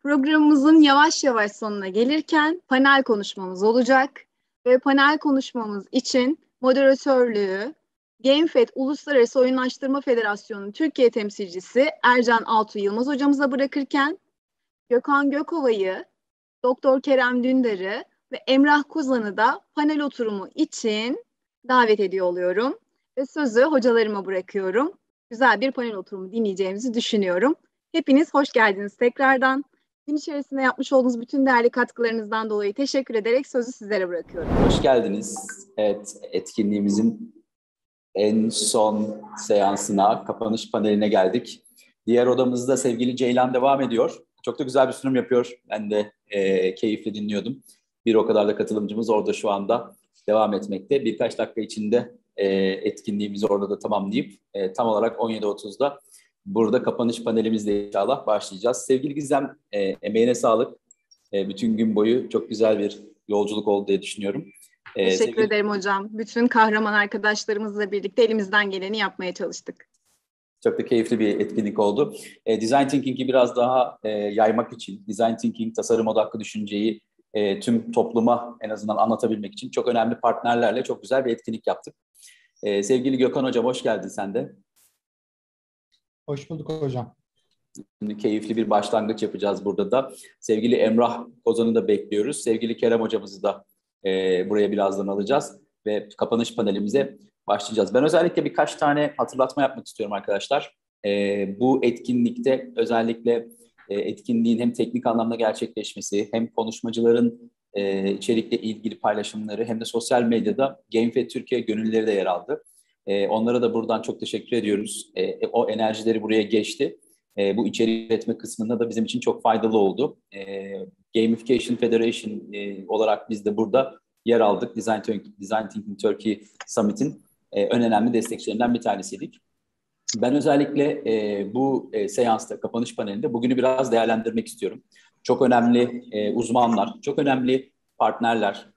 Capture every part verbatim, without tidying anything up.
Programımızın yavaş yavaş sonuna gelirken panel konuşmamız olacak ve panel konuşmamız için moderatörlüğü GameFed Uluslararası Oyunlaştırma Federasyonu Türkiye temsilcisi Ercan Altuğ Yılmaz hocamıza bırakırken Gökhan Gökova'yı, Doktor Kerem Dündar'ı ve Emrah Kozan'ı da panel oturumu için davet ediyor oluyorum ve sözü hocalarıma bırakıyorum. Güzel bir panel oturumu dinleyeceğimizi düşünüyorum. Hepiniz hoş geldiniz tekrardan. Gün içerisinde yapmış olduğunuz bütün değerli katkılarınızdan dolayı teşekkür ederek sözü sizlere bırakıyorum. Hoş geldiniz. Evet, etkinliğimizin en son seansına, kapanış paneline geldik. Diğer odamızda sevgili Ceylan devam ediyor. Çok da güzel bir sunum yapıyor. Ben de e, keyifle dinliyordum. Bir o kadar da katılımcımız orada şu anda devam etmekte. Birkaç dakika içinde e, etkinliğimizi orada da tamamlayıp e, tam olarak on yedi otuzda burada kapanış panelimizle inşallah başlayacağız. Sevgili Gizem, e, emeğine sağlık. E, bütün gün boyu çok güzel bir yolculuk oldu diye düşünüyorum. E, Teşekkür sevgili... ederim hocam. Bütün kahraman arkadaşlarımızla birlikte elimizden geleni yapmaya çalıştık. Çok da keyifli bir etkinlik oldu. E, Design Thinking'i biraz daha e, yaymak için, Design Thinking, tasarım odaklı düşünceyi e, tüm topluma en azından anlatabilmek için çok önemli partnerlerle çok güzel bir etkinlik yaptık. E, sevgili Gökhan Hocam, hoş geldin sen de. Hoş bulduk hocam. Şimdi keyifli bir başlangıç yapacağız burada da. Sevgili Emrah Kozan'ı da bekliyoruz. Sevgili Kerem Hocamızı da e, buraya birazdan alacağız ve kapanış panelimize başlayacağız. Ben özellikle birkaç tane hatırlatma yapmak istiyorum arkadaşlar. E, bu etkinlikte özellikle e, etkinliğin hem teknik anlamda gerçekleşmesi, hem konuşmacıların e, içerikle ilgili paylaşımları, hem de sosyal medyada GameFed Türkiye gönüllüleri de yer aldı. E, onlara da buradan çok teşekkür ediyoruz. E, o enerjileri buraya geçti. E, bu içerik üretme kısmında da bizim için çok faydalı oldu. E, Gamification Federation e, olarak biz de burada yer aldık. Design, Design Thinking Turkey Summit'in e, en önemli destekçilerinden bir tanesiydik. Ben özellikle e, bu e, seansta, kapanış panelinde bugünü biraz değerlendirmek istiyorum. Çok önemli e, uzmanlar, çok önemli partnerler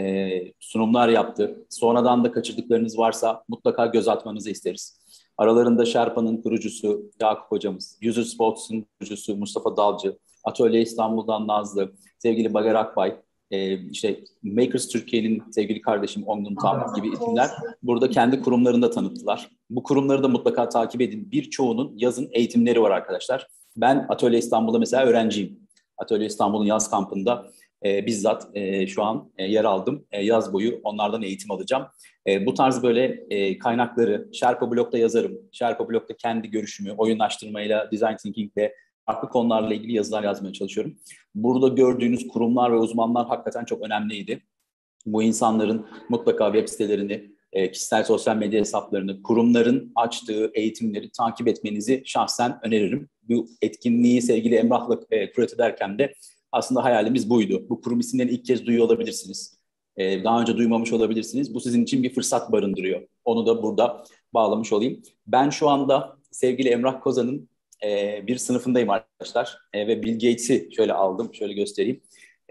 e, sunumlar yaptı. Sonradan da kaçırdıklarınız varsa mutlaka göz atmanızı isteriz. Aralarında Sherpa'nın kurucusu Yakup Hocamız, User Sports'un kurucusu Mustafa Dalcı, Atölye İstanbul'dan Nazlı, sevgili Bagar Akbay, e, işte Makers Türkiye'nin sevgili kardeşim Ongun Tam gibi isimler burada kendi kurumlarında tanıttılar. Bu kurumları da mutlaka takip edin. Birçoğunun yazın eğitimleri var arkadaşlar. Ben Atölye İstanbul'da mesela öğrenciyim. Atölye İstanbul'un yaz kampında e, bizzat e, şu an e, yer aldım. E, yaz boyu onlardan eğitim alacağım. E, bu tarz böyle e, kaynakları Sherpa Blog'da yazarım. Sherpa Blog'da kendi görüşümü, oyunlaştırmayla, design thinkingle, farklı konularla ilgili yazılar yazmaya çalışıyorum. Burada gördüğünüz kurumlar ve uzmanlar hakikaten çok önemliydi. Bu insanların mutlaka web sitelerini, e, kişisel sosyal medya hesaplarını, kurumların açtığı eğitimleri takip etmenizi şahsen öneririm. Bu etkinliği sevgili Emrah'la e, kurat ederken de aslında hayalimiz buydu. Bu kurum isimlerini ilk kez duyuyor olabilirsiniz. E, daha önce duymamış olabilirsiniz. Bu sizin için bir fırsat barındırıyor. Onu da burada bağlamış olayım. Ben şu anda sevgili Emrah Kozan'ın e, bir sınıfındayım arkadaşlar. E, ve Bill Gates'i şöyle aldım, şöyle göstereyim.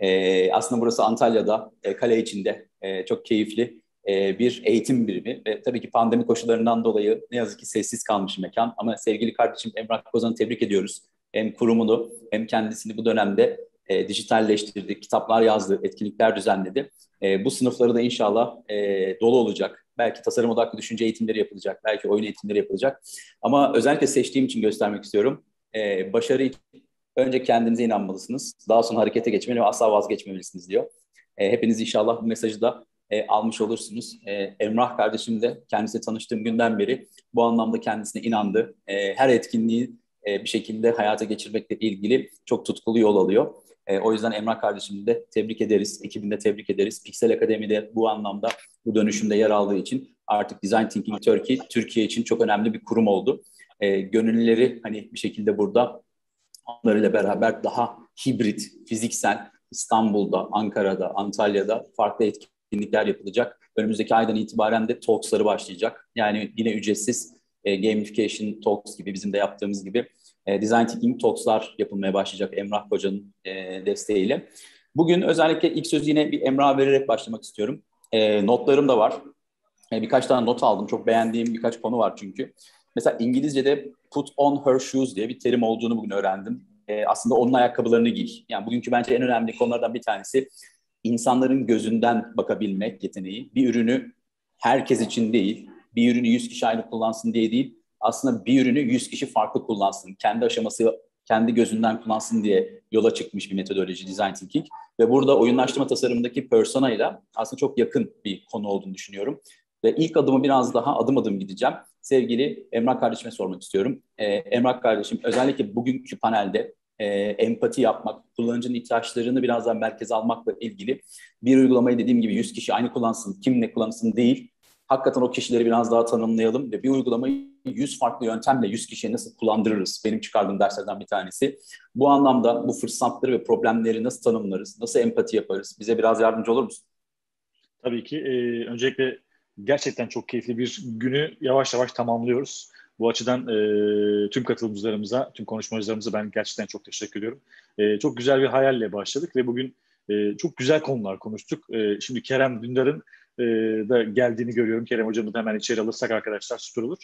E, aslında burası Antalya'da, e, kale içinde e, çok keyifli e, bir eğitim birimi. Ve tabii ki pandemi koşullarından dolayı ne yazık ki sessiz kalmış mekan. Ama sevgili kardeşim Emrah Kozan'ı tebrik ediyoruz. Hem kurumunu hem kendisini bu dönemde e, dijitalleştirdi, kitaplar yazdı, etkinlikler düzenledi. E, bu sınıfları da inşallah e, dolu olacak. Belki tasarım odaklı düşünce eğitimleri yapılacak, belki oyun eğitimleri yapılacak. Ama özellikle seçtiğim için göstermek istiyorum. E, başarı için önce kendinize inanmalısınız. Daha sonra harekete geçmeli ve asla vazgeçmemelisiniz diyor. E, hepiniz inşallah bu mesajı da e, almış olursunuz. E, Emrah kardeşim de kendisiyle tanıştığım günden beri bu anlamda kendisine inandı. E, her etkinliği e, bir şekilde hayata geçirmekle ilgili çok tutkulu yol alıyor. E, o yüzden Emrah kardeşimi de tebrik ederiz, ekibini de tebrik ederiz. Pixel Akademi'de bu anlamda, bu dönüşümde yer aldığı için artık Design Thinking Turkey, Türkiye için çok önemli bir kurum oldu. E, gönüllüleri hani bir şekilde burada onlarıyla beraber daha hibrit, fiziksel İstanbul'da, Ankara'da, Antalya'da farklı etkinlikler yapılacak. Önümüzdeki aydan itibaren de talks'ları başlayacak. Yani yine ücretsiz e, gamification talks gibi bizim de yaptığımız gibi e, design thinking talks'lar yapılmaya başlayacak Emrah Hoca'nın e, desteğiyle. Bugün özellikle ilk sözü yine bir Emrah'a vererek başlamak istiyorum. E, notlarım da var. E, birkaç tane not aldım. Çok beğendiğim birkaç konu var çünkü. Mesela İngilizce'de put on her shoes diye bir terim olduğunu bugün öğrendim. e, aslında onun ayakkabılarını giy. Yani bugünkü bence en önemli konulardan bir tanesi insanların gözünden bakabilmek yeteneği. Bir ürünü herkes için değil, bir ürünü yüz kişi aynı kullansın diye değil, aslında bir ürünü yüz kişi farklı kullansın, kendi aşaması, kendi gözünden kullansın diye yola çıkmış bir metodoloji Design Thinking. Ve burada oyunlaştırma tasarımındaki personayla aslında çok yakın bir konu olduğunu düşünüyorum. Ve ilk adımı biraz daha adım adım gideceğim. Sevgili Emrah kardeşime sormak istiyorum. Ee, Emrah kardeşim, özellikle bugünkü panelde e, empati yapmak, kullanıcının ihtiyaçlarını biraz daha merkeze almakla ilgili bir uygulamayı dediğim gibi yüz kişi aynı kullansın, kim ne kullansın değil. Hakikaten o kişileri biraz daha tanımlayalım ve bir uygulamayı yüz farklı yöntemle yüz kişiye nasıl kullandırırız? Benim çıkardığım derslerden bir tanesi. Bu anlamda bu fırsatları ve problemleri nasıl tanımlarız? Nasıl empati yaparız? Bize biraz yardımcı olur musun? Tabii ki. Ee, öncelikle gerçekten çok keyifli bir günü yavaş yavaş tamamlıyoruz. Bu açıdan e, tüm katılımcılarımıza, tüm konuşmacılarımıza ben gerçekten çok teşekkür ediyorum. E, çok güzel bir hayalle başladık ve bugün e, çok güzel konular konuştuk. E, şimdi Kerem Dündar'ın e, da geldiğini görüyorum. Kerem hocamı da hemen içeri alırsak arkadaşlar süper olur.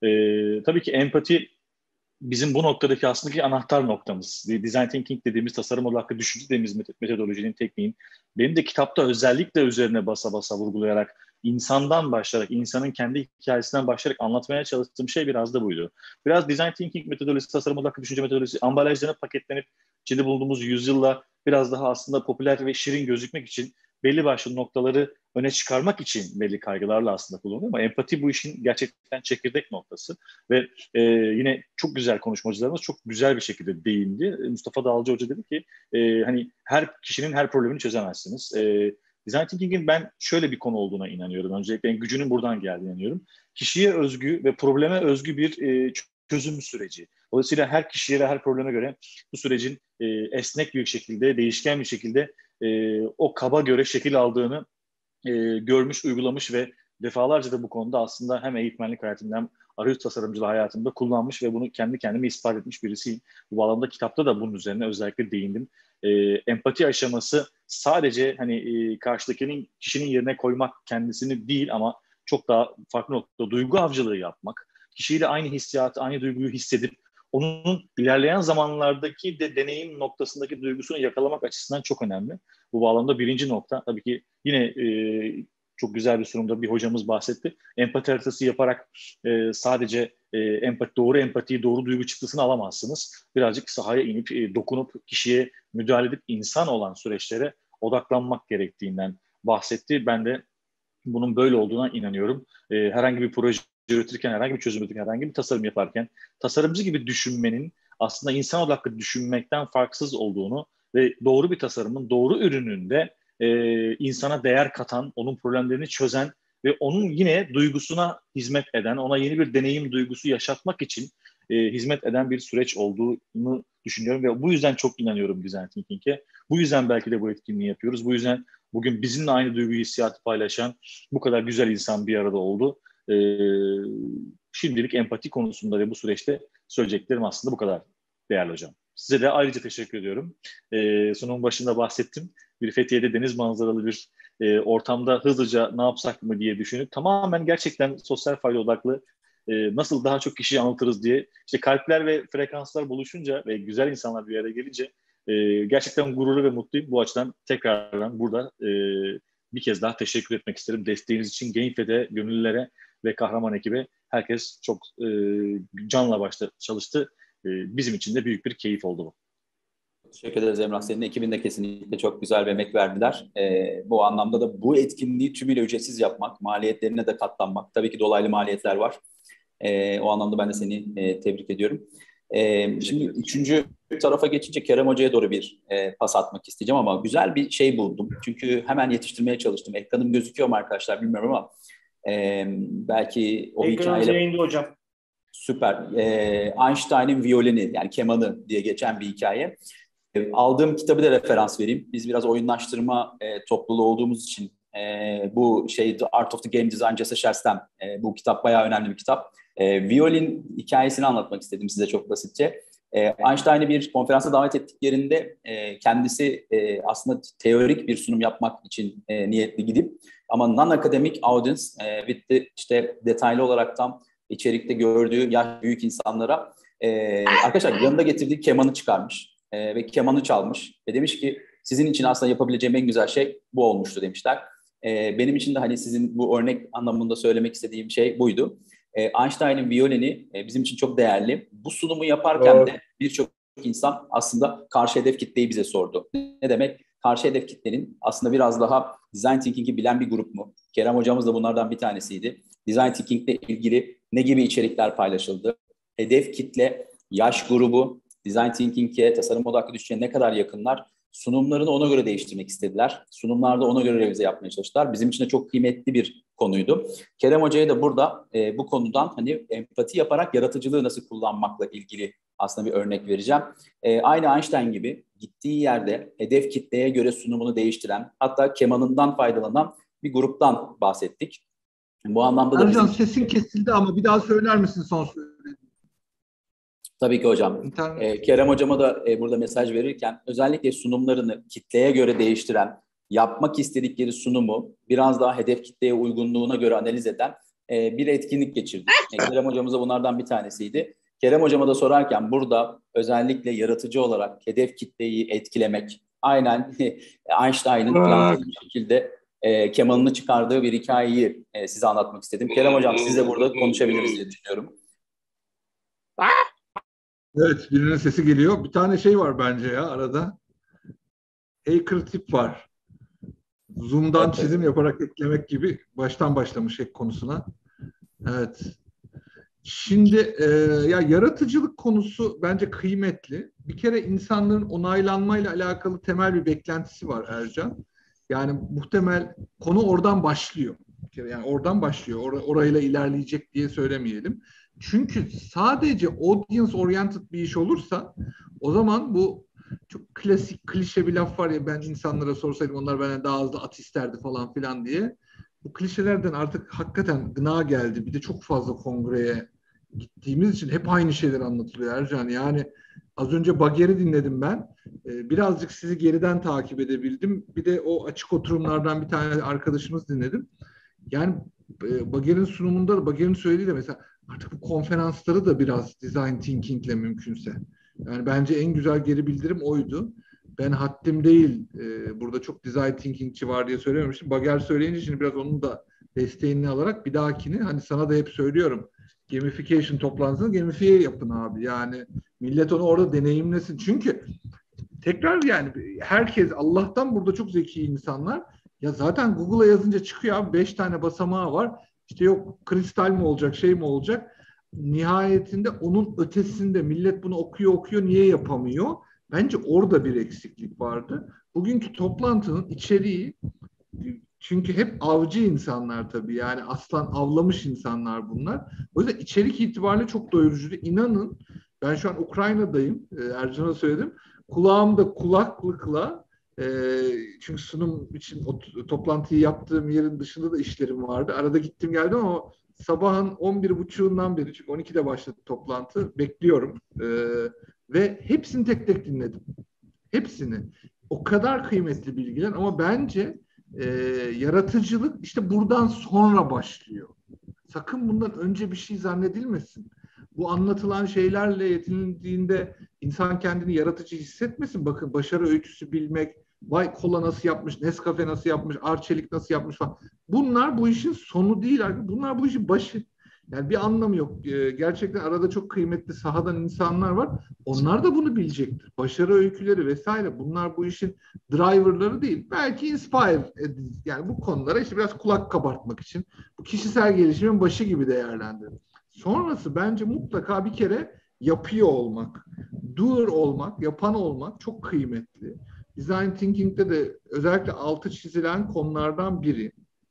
E, tabii ki empati bizim bu noktadaki aslında anahtar noktamız. Design Thinking dediğimiz, tasarım odaklı düşünce dediğimiz metodolojinin, tekniğin benim de kitapta özellikle üzerine basa basa vurgulayarak, insandan başlayarak, insanın kendi hikayesinden başlayarak anlatmaya çalıştığım şey biraz da buydu. Biraz Design Thinking metodolojisi, tasarım odaklı düşünce metodolojisi, ambalajlarına paketlenip içinde bulunduğumuz yüzyılla biraz daha aslında popüler ve şirin gözükmek için, belli başlı noktaları öne çıkarmak için belli kaygılarla aslında kullanılıyor ama empati bu işin gerçekten çekirdek noktası ve e, yine çok güzel konuşmacılarımız çok güzel bir şekilde değindi. Mustafa Dağlıcı Hoca dedi ki e, hani her kişinin her problemini çözemezsiniz. E, Design Thinking'in ben şöyle bir konu olduğuna inanıyorum. Öncelikle en gücünün buradan geldiğine inanıyorum. Kişiye özgü ve probleme özgü bir e, çözüm süreci. Dolayısıyla her kişiye ve her probleme göre bu sürecin e, esnek bir şekilde, değişken bir şekilde e, o kaba göre şekil aldığını e, görmüş, uygulamış ve defalarca da bu konuda aslında hem eğitmenlik hayatımda hem arayüz tasarımcılığı hayatımda kullanmış ve bunu kendi kendime ispat etmiş birisiyim. Bu bağlamda kitapta da bunun üzerine özellikle değindim. E, empati aşaması sadece hani e, karşıdakinin kişinin yerine koymak kendisini değil ama çok daha farklı noktada duygu avcılığı yapmak, kişiyle aynı hissiyatı, aynı duyguyu hissedip onun ilerleyen zamanlardaki de deneyim noktasındaki duygusunu yakalamak açısından çok önemli. Bu bağlamda birinci nokta tabii ki yine e, çok güzel bir sunumda bir hocamız bahsetti. Empati haritası yaparak e, sadece e, empati, doğru empatiyi, doğru duygu çıktısını alamazsınız. Birazcık sahaya inip, e, dokunup, kişiye müdahale edip insan olan süreçlere odaklanmak gerektiğinden bahsetti. Ben de bunun böyle olduğuna inanıyorum. E, herhangi bir proje üretirken, herhangi bir çözüm üretirken, herhangi bir tasarım yaparken tasarımcı gibi düşünmenin aslında insan odaklı düşünmekten farksız olduğunu ve doğru bir tasarımın, doğru ürününde e, insana değer katan, onun problemlerini çözen ve onun yine duygusuna hizmet eden, ona yeni bir deneyim duygusu yaşatmak için e, hizmet eden bir süreç olduğunu düşünüyorum ve bu yüzden çok inanıyorum Design Thinking'e. Bu yüzden belki de bu etkinliği yapıyoruz. Bu yüzden bugün bizimle aynı duygu hissiyatı paylaşan bu kadar güzel insan bir arada oldu. Ee, şimdilik empati konusunda ve bu süreçte söyleyeceklerim aslında bu kadar değerli hocam. Size de ayrıca teşekkür ediyorum. Ee, sunumun başında bahsettim. Bir Fethiye'de deniz manzaralı bir e, ortamda hızlıca ne yapsak mı diye düşünüp tamamen gerçekten sosyal fayda odaklı e, nasıl daha çok kişiyi anlatırız diye işte kalpler ve frekanslar buluşunca ve güzel insanlar bir araya gelince e, gerçekten gururlu ve mutluyum. Bu açıdan tekrardan burada e, bir kez daha teşekkür etmek isterim. Desteğiniz için Genfe'de, gönüllülere ve kahraman ekibe herkes çok e, canla başla çalıştı. E, bizim için de büyük bir keyif oldu bu. Teşekkür ederiz Emrah. Senin ekibin de kesinlikle çok güzel bir emek verdiler. Ee, bu anlamda da bu etkinliği tümüyle ücretsiz yapmak, maliyetlerine de katlanmak. Tabii ki dolaylı maliyetler var. Ee, o anlamda ben de seni e, tebrik ediyorum. Ee, şimdi üçüncü tarafa geçince Kerem Hoca'ya doğru bir e, pas atmak isteyeceğim ama güzel bir şey buldum. Çünkü hemen yetiştirmeye çalıştım. Ekranım gözüküyor mu arkadaşlar bilmiyorum ama e, belki o Ekranınız hikayeyle... yayında hocam. Süper. Ee, Einstein'ın violini yani kemanı diye geçen bir hikaye. Ee, aldığım kitabı da referans vereyim. Biz biraz oyunlaştırma e, topluluğu olduğumuz için e, bu şey The Art of the Game Design Jesse Sherstem e, bu kitap bayağı önemli bir kitap. E, violin hikayesini anlatmak istedim size çok basitçe. E, Einstein'ı bir konferansa davet ettiklerinde e, kendisi e, aslında teorik bir sunum yapmak için e, niyetli gidip ama non-academic audience e, with the, işte detaylı olarak tam içerikte gördüğü yaş büyük insanlara e, arkadaşlar yanında getirdiği kemanı çıkarmış. e, ve kemanı çalmış ve demiş ki sizin için aslında yapabileceğim en güzel şey bu olmuştu demişler. E, benim için de hani sizin bu örnek anlamında söylemek istediğim şey buydu. E, Einstein'ın violini e, bizim için çok değerli. Bu sunumu yaparken Doğru. de birçok insan aslında karşı hedef kitleyi bize sordu. Ne demek? Karşı hedef kitlenin aslında biraz daha design thinking'i bilen bir grup mu? Kerem hocamız da bunlardan bir tanesiydi. Design thinking ile ilgili ne gibi içerikler paylaşıldı? Hedef kitle, yaş grubu, design thinking'e, tasarım odaklı düşünceye ne kadar yakınlar? Sunumlarını ona göre değiştirmek istediler. Sunumlarda ona göre revize yapmaya çalıştılar. Bizim için de çok kıymetli bir konuydu. Kerem Hoca'ya da burada e, bu konudan hani empati yaparak yaratıcılığı nasıl kullanmakla ilgili aslında bir örnek vereceğim. E, aynı Einstein gibi gittiği yerde hedef kitleye göre sunumunu değiştiren, hatta kemanından faydalanan bir gruptan bahsettik. Bu anlamda da Ercan bizim... sesin kesildi ama bir daha söyler misin son söylediğini? Tabii ki hocam. İnternet. Ee, Kerem hocama da e, burada mesaj verirken özellikle sunumlarını kitleye göre değiştiren, yapmak istedikleri sunumu biraz daha hedef kitleye uygunluğuna göre analiz eden e, bir etkinlik geçirdik. E, Kerem hocamız da bunlardan bir tanesiydi. Kerem hocama da sorarken burada özellikle yaratıcı olarak hedef kitleyi etkilemek, aynen Einstein'ın planladığı bir şekilde e, kemanını çıkardığı bir hikayeyi e, size anlatmak istedim. Kerem hocam siz de burada konuşabiliriz diye düşünüyorum. Evet, birinin sesi geliyor. Bir tane şey var bence ya arada. Hacker tip var. Zoom'dan Evet, çizim yaparak eklemek gibi baştan başlamış hack konusuna. Evet. Şimdi e, ya yaratıcılık konusu bence kıymetli. Bir kere insanların onaylanmayla alakalı temel bir beklentisi var Ercan. Yani muhtemel konu oradan başlıyor. Bir kere yani oradan başlıyor. Or- orayla ilerleyecek diye söylemeyelim. Çünkü sadece audience oriented bir iş olursa o zaman bu çok klasik klişe bir laf var ya, ben insanlara sorsaydım onlar benden daha hızlı at isterdi falan filan diye. Bu klişelerden artık hakikaten gına geldi. Bir de çok fazla kongreye gittiğimiz için hep aynı şeyler anlatılıyor Ercan. Yani az önce Bagger'i dinledim ben. Ee, birazcık sizi geriden takip edebildim. Bir de o açık oturumlardan bir tane arkadaşımız dinledim. Yani e, Bagger'in sunumunda da Bagger'in söylediği de mesela artık bu konferansları da biraz design thinkingle mümkünse. Yani bence en güzel geri bildirim oydu. Ben haddim değil. E, burada çok design thinkingçi var diye söylememiştim. Bagger söyleyince şimdi biraz onun da desteğini alarak bir dahakini hani sana da hep söylüyorum. Gamification toplantısını gamifiye yapın abi. Yani millet onu orada deneyimlesin. Çünkü tekrar yani herkes Allah'tan burada çok zeki insanlar. Ya zaten Google'a yazınca çıkıyor abi. Beş tane basamağı var. İşte yok kristal mi olacak, şey mi olacak? Nihayetinde onun ötesinde millet bunu okuyor okuyor niye yapamıyor? Bence orada bir eksiklik vardı. Bugünkü toplantının içeriği, çünkü hep avcı insanlar tabii, yani aslan avlamış insanlar bunlar. O yüzden içerik itibariyle çok doyurucuydu. İnanın ben şu an Ukrayna'dayım. Ercan'a söyledim. Kulağımda kulaklıkla e, çünkü sunum için o toplantıyı yaptığım yerin dışında da işlerim vardı. Arada gittim geldim ama sabahın on bir buçuğundan beri, çünkü on ikide başladı toplantı, bekliyorum. E, ve hepsini tek tek dinledim. Hepsini. O kadar kıymetli bilgiler ama bence e, yaratıcılık işte buradan sonra başlıyor. Sakın bundan önce bir şey zannedilmesin. Bu anlatılan şeylerle yetinildiğinde insan kendini yaratıcı hissetmesin. Bakın başarı öyküsü bilmek, vay kola nasıl yapmış, Nescafe nasıl yapmış, Arçelik nasıl yapmış falan. Bunlar bu işin sonu değil. Bunlar bu işin başı. Yani bir anlamı yok. Gerçekten arada çok kıymetli sahadan insanlar var. Onlar da bunu bilecektir. Başarı öyküleri vesaire, bunlar bu işin driverları değil. Belki inspire edici. Yani bu konulara işte biraz kulak kabartmak için bu kişisel gelişimin başı gibi değerlendirin. Sonrası bence mutlaka bir kere yapıyor olmak, doer olmak, yapan olmak çok kıymetli. Design thinking'de de özellikle altı çizilen konulardan biri.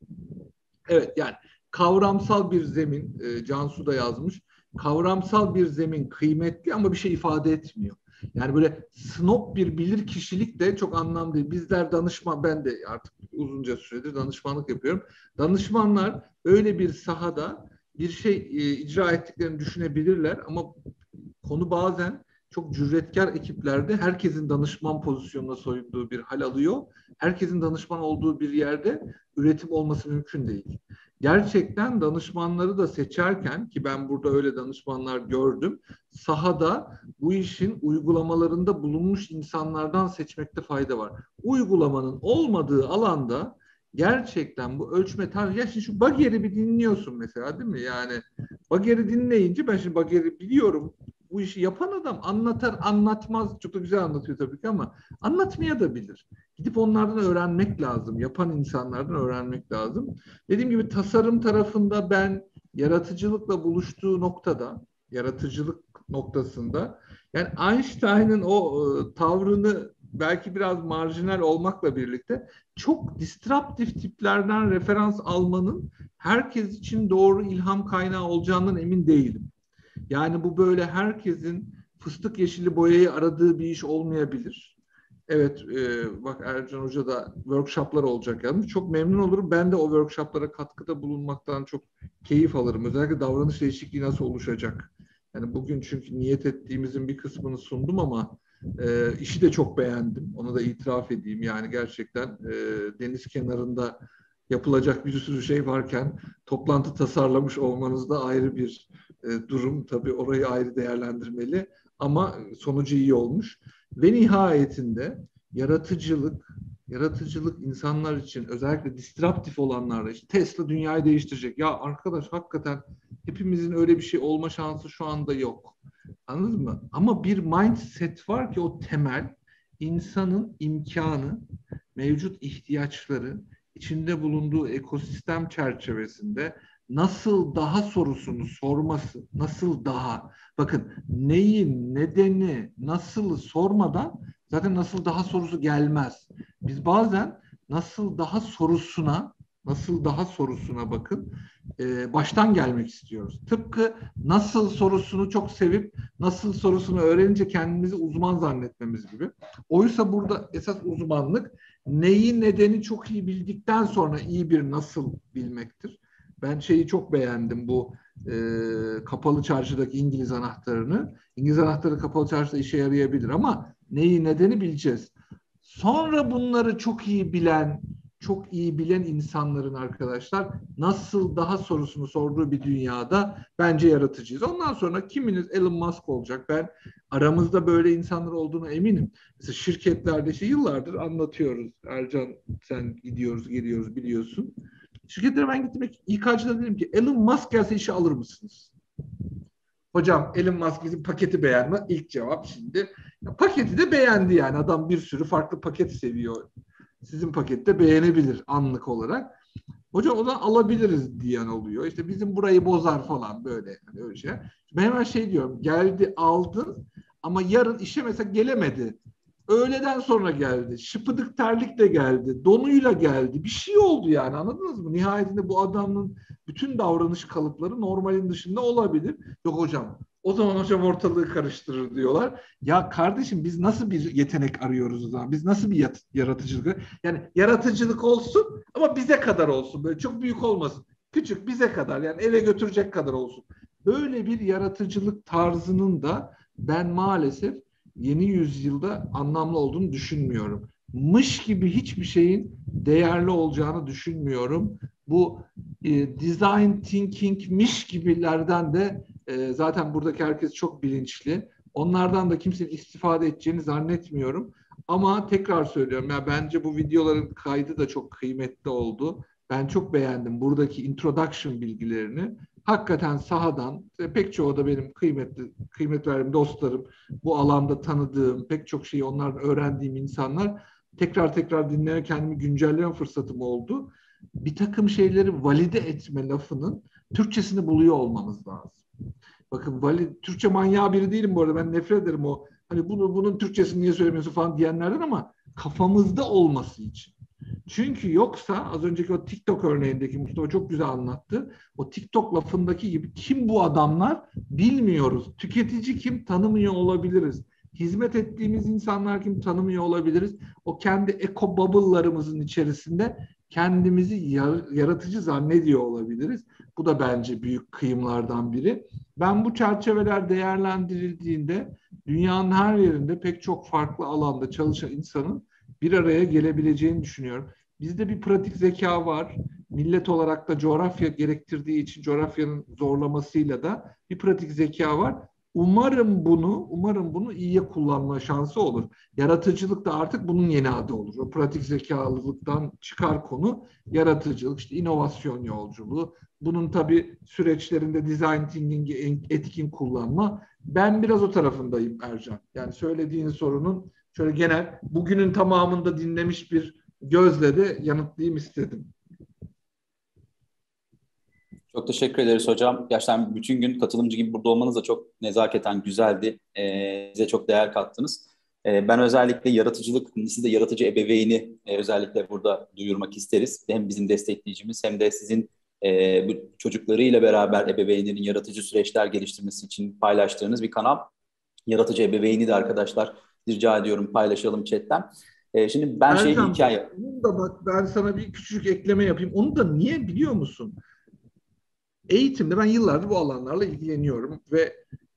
Evet, yani kavramsal bir zemin, e, Cansu da yazmış. Kavramsal bir zemin kıymetli ama bir şey ifade etmiyor. Yani böyle snob bir bilir kişilik de çok anlamlı değil. Bizler danışman, ben de artık uzunca süredir danışmanlık yapıyorum. Danışmanlar öyle bir sahada bir şey e, icra ettiklerini düşünebilirler ama konu bazen çok cüretkar ekiplerde herkesin danışman pozisyonuna soyunduğu bir hal alıyor. Herkesin danışman olduğu bir yerde üretim olması mümkün değil. gerçekten danışmanları da seçerken, ki ben burada öyle danışmanlar gördüm, sahada bu işin uygulamalarında bulunmuş insanlardan seçmekte fayda var. Uygulamanın olmadığı alanda gerçekten bu ölçme tarzı, ya şimdi şu Bagger'i bir dinliyorsun mesela, değil mi? Yani Bagger'i dinleyince, ben şimdi Bagger'i biliyorum, bu işi yapan adam anlatar anlatmaz, çok da güzel anlatıyor tabii ki, ama anlatmaya da bilir. Gidip onlardan öğrenmek lazım. Yapan insanlardan öğrenmek lazım. Dediğim gibi tasarım tarafında ben yaratıcılıkla buluştuğu noktada, yaratıcılık noktasında, yani Einstein'ın o e, tavrını belki biraz marjinal olmakla birlikte çok disruptif tiplerden referans almanın herkes için doğru ilham kaynağı olacağından emin değilim. Yani bu böyle herkesin fıstık yeşili boyayı aradığı bir iş olmayabilir. Evet, e, bak Ercan Hoca da workshoplar olacak yalnız. Çok memnun olurum. Ben de o workshoplara katkıda bulunmaktan çok keyif alırım. Özellikle davranış değişikliği nasıl oluşacak? Yani bugün çünkü niyet ettiğimizin bir kısmını sundum ama e, işi de çok beğendim. Onu da itiraf edeyim. Yani gerçekten e, deniz kenarında yapılacak bir sürü şey varken toplantı tasarlamış olmanız da ayrı bir e, durum. Tabii orayı ayrı değerlendirmeli ama sonucu iyi olmuş. Ve nihayetinde yaratıcılık, yaratıcılık insanlar için özellikle disruptif olanlarda, işte Tesla dünyayı değiştirecek. Ya arkadaş, hakikaten hepimizin öyle bir şey olma şansı şu anda yok. Anladınız mı? Ama bir mindset var ki o temel, insanın imkanı, mevcut ihtiyaçları, içinde bulunduğu ekosistem çerçevesinde nasıl daha sorusunu sorması, nasıl daha, bakın neyi, nedeni, nasıl sormadan zaten nasıl daha sorusu gelmez. Biz bazen nasıl daha sorusuna, nasıl daha sorusuna bakın, e, baştan gelmek istiyoruz. Tıpkı nasıl sorusunu çok sevip nasıl sorusunu öğrenince kendimizi uzman zannetmemiz gibi. Oysa burada esas uzmanlık neyi, nedeni çok iyi bildikten sonra iyi bir nasıl bilmektir. Ben şeyi çok beğendim, bu e, kapalı çarşıdaki İngiliz anahtarını. İngiliz anahtarı kapalı çarşıda işe yarayabilir ama neyi, nedeni bileceğiz. Sonra bunları çok iyi bilen, çok iyi bilen insanların arkadaşlar nasıl daha sorusunu sorduğu bir dünyada bence yaratıcıyız. Ondan sonra kiminiz Elon Musk olacak. Ben aramızda böyle insanlar olduğuna eminim. Mesela şirketlerde işte yıllardır anlatıyoruz. Ercan, sen gidiyoruz, geliyoruz, biliyorsun. Şirketlere ben gittim, İK'cıda dedim ki Elon Musk gelse işe alır mısınız? Hocam Elon Musk bizim paketi beğenme. İlk cevap şimdi. Ya, paketi de beğendi yani. Adam bir sürü farklı paket seviyor. Sizin pakette beğenebilir anlık olarak. Hocam o da alabiliriz diyen oluyor. İşte bizim burayı bozar falan, böyle. Yani öyle şey. Ben hemen şey diyorum. Geldi, aldı ama yarın işe mesela gelemedi. Öğleden sonra geldi. Şıpıdık terlikle geldi. Donuyla geldi. Bir şey oldu yani, anladınız mı? Nihayetinde bu adamın bütün davranış kalıpları normalin dışında olabilir. Yok hocam, o zaman hocam ortalığı karıştırır diyorlar. Ya kardeşim, biz nasıl bir yetenek arıyoruz o zaman? Biz nasıl bir yaratıcılık? Yani yaratıcılık olsun ama bize kadar olsun. Böyle çok büyük olmasın. Küçük, bize kadar, yani eve götürecek kadar olsun. Böyle bir yaratıcılık tarzının da ben maalesef yeni yüzyılda anlamlı olduğunu düşünmüyorum. Mış gibi hiçbir şeyin değerli olacağını düşünmüyorum. Bu e, design thinking'miş gibilerden de e, zaten buradaki herkes çok bilinçli. Onlardan da kimsenin istifade edeceğini zannetmiyorum. Ama tekrar söylüyorum, ya bence bu videoların kaydı da çok kıymetli oldu. Ben çok beğendim buradaki introduction bilgilerini. Hakikaten sahadan, pek çoğu da benim kıymetli, kıymet verdiğim dostlarım, bu alanda tanıdığım, pek çok şeyi onlardan öğrendiğim insanlar, tekrar tekrar dinleyerek kendimi güncelleme fırsatım oldu. Bir takım şeyleri valide etme lafının Türkçesini buluyor olmamız lazım. Bakın, valide, Türkçe manyağı biri değilim bu arada, ben nefret ederim o hani bunu bunun Türkçesini niye söylemiyorsun falan diyenlerden, ama kafamızda olması için. Çünkü yoksa az önceki o TikTok örneğindeki Mustafa çok güzel anlattı. O TikTok lafındaki gibi, kim bu adamlar bilmiyoruz. Tüketici kim, tanımıyor olabiliriz. Hizmet ettiğimiz insanlar kim, tanımıyor olabiliriz. O kendi eco bubble'larımızın içerisinde kendimizi yaratıcı zannediyor olabiliriz. Bu da bence büyük kıyımlardan biri. Ben bu çerçeveler değerlendirildiğinde dünyanın her yerinde pek çok farklı alanda çalışan insanın bir araya gelebileceğini düşünüyorum. Bizde bir pratik zeka var. millet olarak da coğrafya gerektirdiği için coğrafyanın zorlamasıyla da bir pratik zeka var. Umarım bunu, umarım bunu iyiye kullanma şansı olur. Yaratıcılık da artık bunun yeni adı olur. O pratik zekalılıktan çıkar konu yaratıcılık, işte inovasyon yolculuğu. Bunun tabii süreçlerinde design thinking'i etkin kullanma. Ben biraz o tarafındayım Ercan. Yani söylediğin sorunun şöyle genel, bugünün tamamında dinlemiş bir gözle de yanıtlayayım istedim. Çok teşekkür ederiz hocam. Gerçekten bütün gün katılımcı gibi burada olmanız da çok nezaketen güzeldi. Ee, bize çok değer kattınız. Ee, ben özellikle yaratıcılık, siz de yaratıcı ebeveyni e, özellikle burada duyurmak isteriz. Hem bizim destekleyicimiz hem de sizin e, bu çocuklarıyla beraber ebeveynlerin yaratıcı süreçler geliştirmesi için paylaştığınız bir kanal. Yaratıcı ebeveyni de arkadaşlar rica ediyorum paylaşalım chatten. Ee, şimdi ben şey bir hikaye... Onu da bak, ben sana bir küçücük ekleme yapayım. Onu da niye biliyor musun? Eğitimde ben yıllardır bu alanlarla ilgileniyorum ve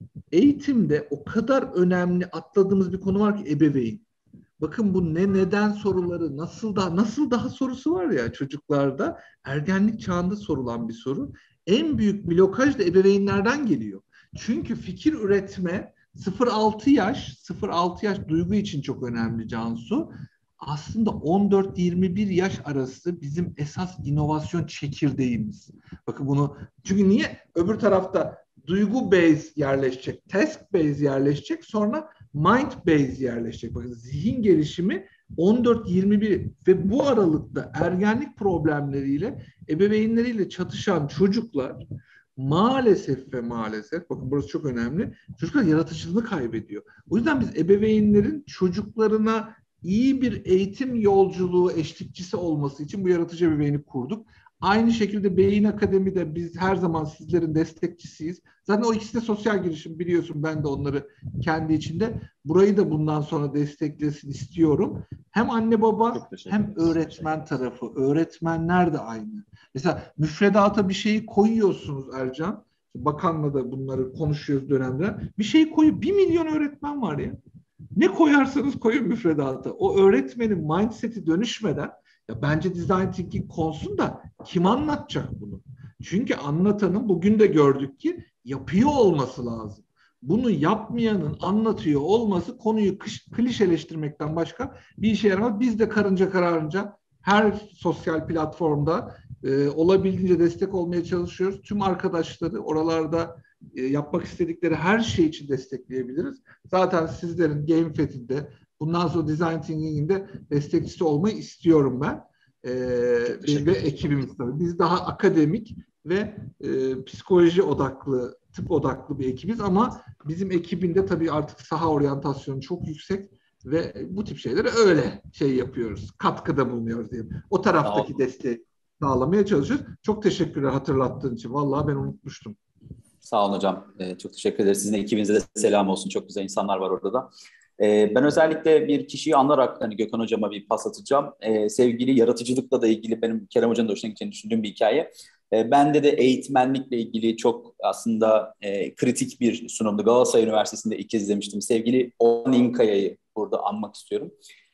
eğitimde o kadar önemli atladığımız bir konu var ki ebeveyn. Bakın bu ne neden soruları nasıl da nasıl daha sorusu var ya çocuklarda ergenlik çağında sorulan bir soru. En büyük blokaj da ebeveynlerden geliyor. Çünkü fikir üretme sıfır altı yaş sıfır altı yaş duygu için çok önemli Cansu. Aslında on dört yirmi bir yaş arası bizim esas inovasyon çekirdeğimiz. Bakın bunu çünkü niye? Öbür tarafta duygu base yerleşecek, task base yerleşecek, sonra mind base yerleşecek. Bakın zihin gelişimi on dört yirmi bir ve bu aralıkta ergenlik problemleriyle ebeveynleriyle çatışan çocuklar maalesef ve maalesef, bakın burası çok önemli, çocuklar yaratıcılığını kaybediyor. O yüzden biz ebeveynlerin çocuklarına iyi bir eğitim yolculuğu eşlikçisi olması için bu yaratıcı ebeveyni kurduk. Aynı şekilde Beyin Akademi'de biz her zaman sizlerin destekçisiyiz. Zaten o ikisi de sosyal girişim, biliyorsun, ben de onları kendi içinde. Burayı da bundan sonra desteklesin istiyorum. Hem anne baba hem öğretmen tarafı. Öğretmenler de aynı. Mesela müfredata bir şeyi koyuyorsunuz Ercan. Bakanla da bunları konuşuyoruz dönemde. Bir şeyi koyup bir milyon öğretmen var ya. Ne koyarsanız koyun müfredata. O öğretmenin mindseti dönüşmeden, ya bence design thinking konsun da kim anlatacak bunu? Çünkü anlatanın bugün de gördük ki yapıyor olması lazım. Bunu yapmayanın anlatıyor olması konuyu klişeleştirmekten başka bir işe yaramaz. Biz de karınca kararınca her sosyal platformda e, olabildiğince destek olmaya çalışıyoruz. Tüm arkadaşları oralarda e, yapmak istedikleri her şey için destekleyebiliriz. Zaten sizlerin GameFET'inde, bundan sonra Design Thinking'in de destekçisi olmayı istiyorum ben. Ee, biz ve ekibimiz tabii. Biz daha akademik ve e, psikoloji odaklı, tıp odaklı bir ekibiz ama bizim ekibinde tabii artık saha oryantasyonu çok yüksek ve bu tip şeyleri öyle şey yapıyoruz. Katkıda bulunuyoruz diyeyim. O taraftaki tamam. Desteği sağlamaya çalışıyoruz. Çok teşekkürler hatırlattığın için. Vallahi ben unutmuştum. Sağ olun hocam. Ee, çok teşekkür ederiz. Sizin ekibinize de selam olsun. Çok güzel insanlar var orada da. Ee, ben özellikle bir kişiyi anarak hani Gökhan hocama bir pas atacağım. Ee, sevgili yaratıcılıkla da ilgili benim Kerem hocanın da hoşuna gideceğini düşündüğüm bir hikaye. Ee, bende de eğitmenlikle ilgili çok aslında e, kritik bir sunumdu. Galatasaray Üniversitesi'nde ilk kez izlemiştim. Sevgili Orhan İnkaya'yı burada anmak istiyorum.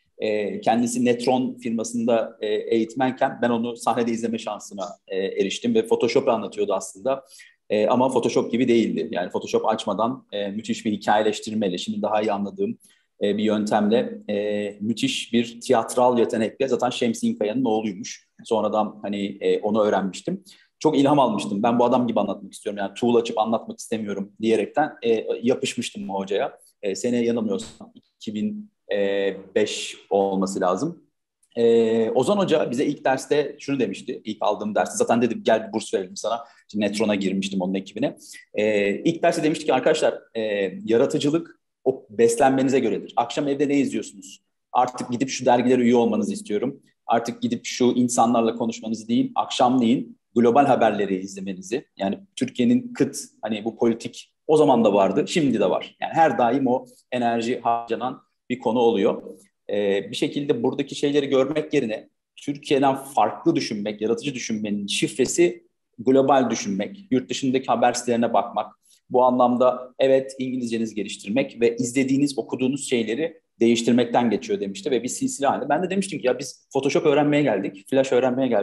E, kendisi Netron firmasında e, eğitmenken ben onu sahnede izleme şansına e, eriştim ve Photoshop anlatıyordu aslında. E, ama Photoshop gibi değildi. Yani Photoshop açmadan e, müthiş bir hikayeleştirmeyle, şimdi daha iyi anladığım e, bir yöntemle e, müthiş bir tiyatral yetenekle, zaten Şemsi İnkaya'nın oğluymuş. Sonradan hani e, onu öğrenmiştim. Çok ilham almıştım. Ben bu adam gibi anlatmak istiyorum. Yani tool açıp anlatmak istemiyorum diyerekten e, yapışmıştım o hocaya. E, sene yanılmıyorsam iki bin beş olması lazım. Ee, Ozan Hoca bize ilk derste şunu demişti. İlk aldığım derste zaten dedim gel bir burs verelim sana. Şimdi Netron'a girmiştim onun ekibine. Ee, ilk derste demişti ki arkadaşlar e, yaratıcılık o beslenmenize göredir. Akşam evde ne izliyorsunuz? Artık gidip şu dergilere üye olmanızı istiyorum. Artık gidip şu insanlarla konuşmanızı değil, akşamleyin global haberleri izlemenizi. Yani Türkiye'nin kıt hani bu politik o zaman da vardı, şimdi de var. Yani her daim o enerji harcanan bir konu oluyor. Ee, bir şekilde buradaki şeyleri görmek yerine Türkiye'den farklı düşünmek, yaratıcı düşünmenin şifresi global düşünmek, yurt dışındaki haber sitelerine bakmak. Bu anlamda evet İngilizcenizi geliştirmek ve izlediğiniz, okuduğunuz şeyleri değiştirmekten geçiyor demişti ve bir silsile halinde. Ben de demiştim ki ya biz Photoshop öğrenmeye geldik, Flash öğrenmeye geldik.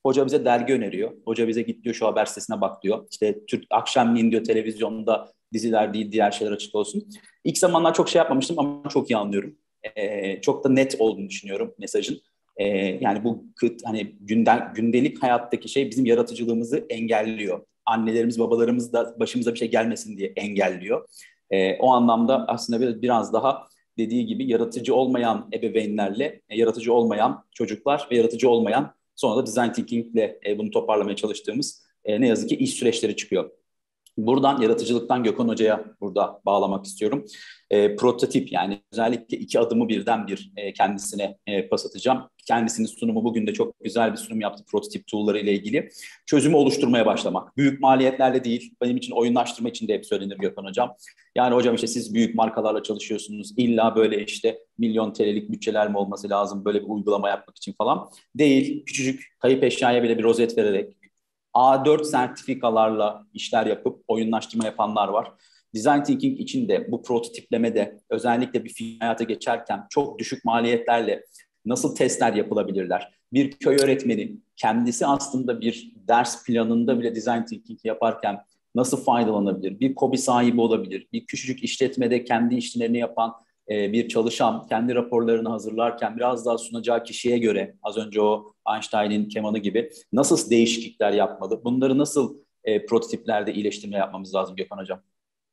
Hoca bize dergi öneriyor. Hoca bize git diyor şu haber sitesine bak diyor. İşte Türk akşamleyin diyor televizyonda diziler değil diğer şeyler açık olsun. İlk zamanlar çok şey yapmamıştım ama çok iyi anlıyorum. Ee, çok da net olduğunu düşünüyorum mesajın. Ee, yani bu hani günden, gündelik hayattaki şey bizim yaratıcılığımızı engelliyor. Annelerimiz, babalarımız da başımıza bir şey gelmesin diye engelliyor. Ee, o anlamda aslında biraz daha dediği gibi yaratıcı olmayan ebeveynlerle yaratıcı olmayan çocuklar ve yaratıcı olmayan sonra da design thinking ile e, bunu toparlamaya çalıştığımız e, ne yazık ki iş süreçleri çıkıyor. Buradan yaratıcılıktan Gökhan Hoca'ya burada bağlamak istiyorum. E, prototip yani özellikle iki adımı birden bir e, kendisine e, pas atacağım. Kendisinin sunumu bugün de çok güzel bir sunum yaptı prototip tool'ları ile ilgili. Çözümü oluşturmaya başlamak. Büyük maliyetlerle değil, benim için oyunlaştırma için de hep söylenir Gökhan Hocam. Yani hocam işte siz büyük markalarla çalışıyorsunuz. İlla böyle işte milyon T L'lik bütçeler mi olması lazım böyle bir uygulama yapmak için falan. Değil, küçücük kayıp eşyaya bile bir rozet vererek A dört sertifikalarla işler yapıp oyunlaştırma yapanlar var. Design thinking için de bu prototiplemede özellikle bir film hayata geçerken çok düşük maliyetlerle nasıl testler yapılabilirler? Bir köy öğretmeni kendisi aslında bir ders planında bile design thinking yaparken nasıl faydalanabilir? Bir KOBİ sahibi olabilir. Bir küçücük işletmede kendi işlerini yapan bir çalışan kendi raporlarını hazırlarken biraz daha sunacağı kişiye göre az önce o Einstein'in kemanı gibi nasıl değişiklikler yapmalı? Bunları nasıl e, prototiplerde iyileştirme yapmamız lazım Gökhan Hocam?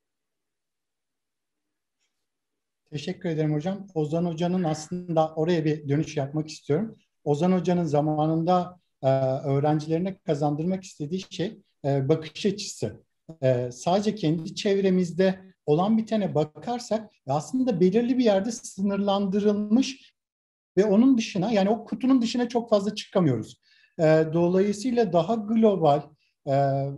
Teşekkür ederim hocam. Ozan Hoca'nın aslında oraya bir dönüş yapmak istiyorum. Ozan Hoca'nın zamanında e, öğrencilerine kazandırmak istediği şey e, bakış açısı. E, sadece kendi çevremizde olan bitene bakarsak aslında belirli bir yerde sınırlandırılmış ve onun dışına yani o kutunun dışına çok fazla çıkamıyoruz. E, dolayısıyla daha global, e,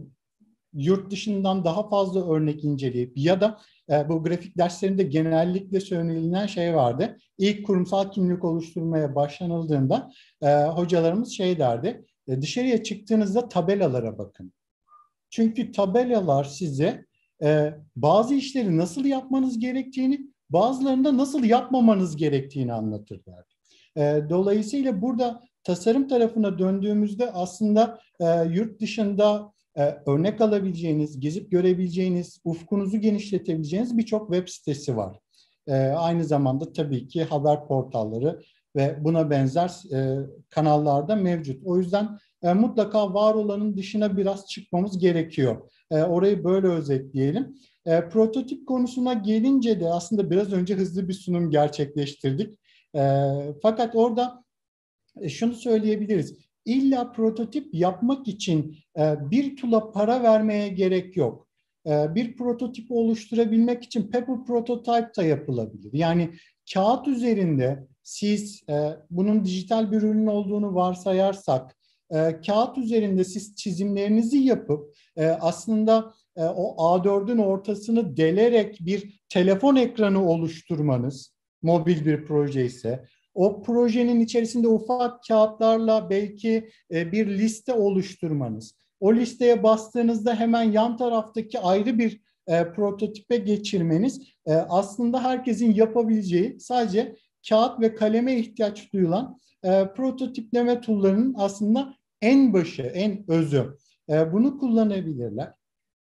yurt dışından daha fazla örnek inceleyip ya da e, bu grafik derslerinde genellikle söylenilen şey vardı. İlk kurumsal kimlik oluşturmaya başlanıldığında e, hocalarımız şey derdi, e, dışarıya çıktığınızda tabelalara bakın. Çünkü tabelalar size e, bazı işleri nasıl yapmanız gerektiğini, bazılarında nasıl yapmamanız gerektiğini anlatırlar. E, dolayısıyla burada tasarım tarafına döndüğümüzde aslında e, yurt dışında e, örnek alabileceğiniz, gezip görebileceğiniz, ufkunuzu genişletebileceğiniz birçok web sitesi var. E, aynı zamanda tabii ki haber portalları ve buna benzer e, kanallarda mevcut. O yüzden e, mutlaka var olanın dışına biraz çıkmamız gerekiyor. E, orayı böyle özetleyelim. E, prototip konusuna gelince de aslında biraz önce hızlı bir sunum gerçekleştirdik. E, fakat orada e, şunu söyleyebiliriz. İlla prototip yapmak için e, bir tool'a para vermeye gerek yok. E, bir prototip oluşturabilmek için paper prototype da yapılabilir. Yani kağıt üzerinde siz e, bunun dijital bir ürün olduğunu varsayarsak, e, kağıt üzerinde siz çizimlerinizi yapıp e, aslında e, o A dördün ortasını delerek bir telefon ekranı oluşturmanız, mobil bir proje ise, o projenin içerisinde ufak kağıtlarla belki e, bir liste oluşturmanız, o listeye bastığınızda hemen yan taraftaki ayrı bir e, prototipe geçirmeniz e, aslında herkesin yapabileceği sadece kağıt ve kaleme ihtiyaç duyulan e, prototipleme tool'larının aslında en başı, en özü. E, bunu kullanabilirler.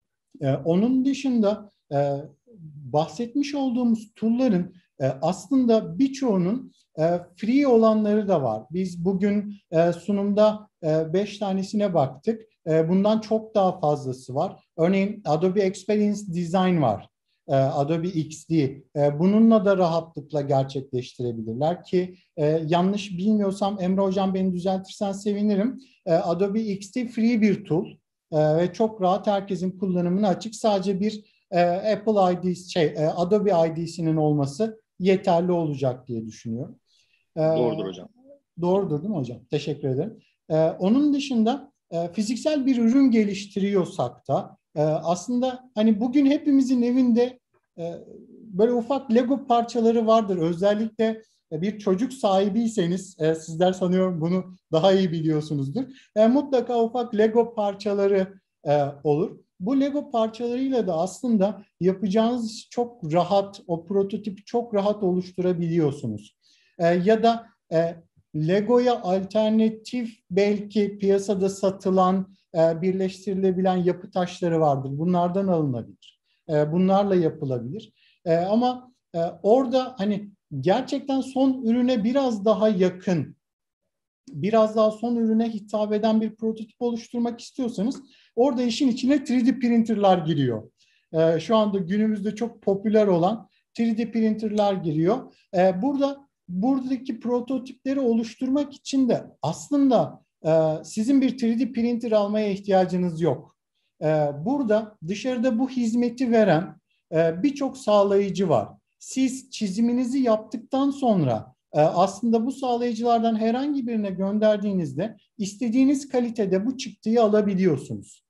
E, onun dışında e, bahsetmiş olduğumuz tool'ların e, aslında birçoğunun e, free olanları da var. Biz bugün e, sunumda e, beş tanesine baktık. E, bundan çok daha fazlası var. Örneğin Adobe Experience Design var. E, Adobe X D. E, bununla da rahatlıkla gerçekleştirebilirler ki e, yanlış bilmiyorsam Emre Hocam beni düzeltirsen sevinirim. E, Adobe X D free bir tool e, ve çok rahat herkesin kullanımına açık. Sadece bir e, Apple I D, şey, e, Adobe I D'sinin olması yeterli olacak diye düşünüyorum. E, Doğrudur hocam. Doğrudur değil mi hocam? Teşekkür ederim. E, onun dışında e, fiziksel bir ürün geliştiriyorsak da e, aslında hani bugün hepimizin evinde e, böyle ufak Lego parçaları vardır. Özellikle e, bir çocuk sahibiyseniz e, sizler sanıyorum bunu daha iyi biliyorsunuzdur. E, mutlaka ufak Lego parçaları e, olur. Bu Lego parçalarıyla da aslında yapacağınız çok rahat, o prototipi çok rahat oluşturabiliyorsunuz. E, ya da e, Lego'ya alternatif belki piyasada satılan, e, birleştirilebilen yapı taşları vardır. Bunlardan alınabilir. E, bunlarla yapılabilir. E, ama e, orada hani gerçekten son ürüne biraz daha yakın, biraz daha son ürüne hitap eden bir prototip oluşturmak istiyorsanız orada işin içine üç D printerlar giriyor. Ee, şu anda günümüzde çok popüler olan üç D printerlar giriyor. Ee, burada buradaki prototipleri oluşturmak için de aslında e, sizin bir üç D printer almaya ihtiyacınız yok. Ee, burada dışarıda bu hizmeti veren e, birçok sağlayıcı var. Siz çiziminizi yaptıktan sonra aslında bu sağlayıcılardan herhangi birine gönderdiğinizde istediğiniz kalitede bu çıktıyı alabiliyorsunuz.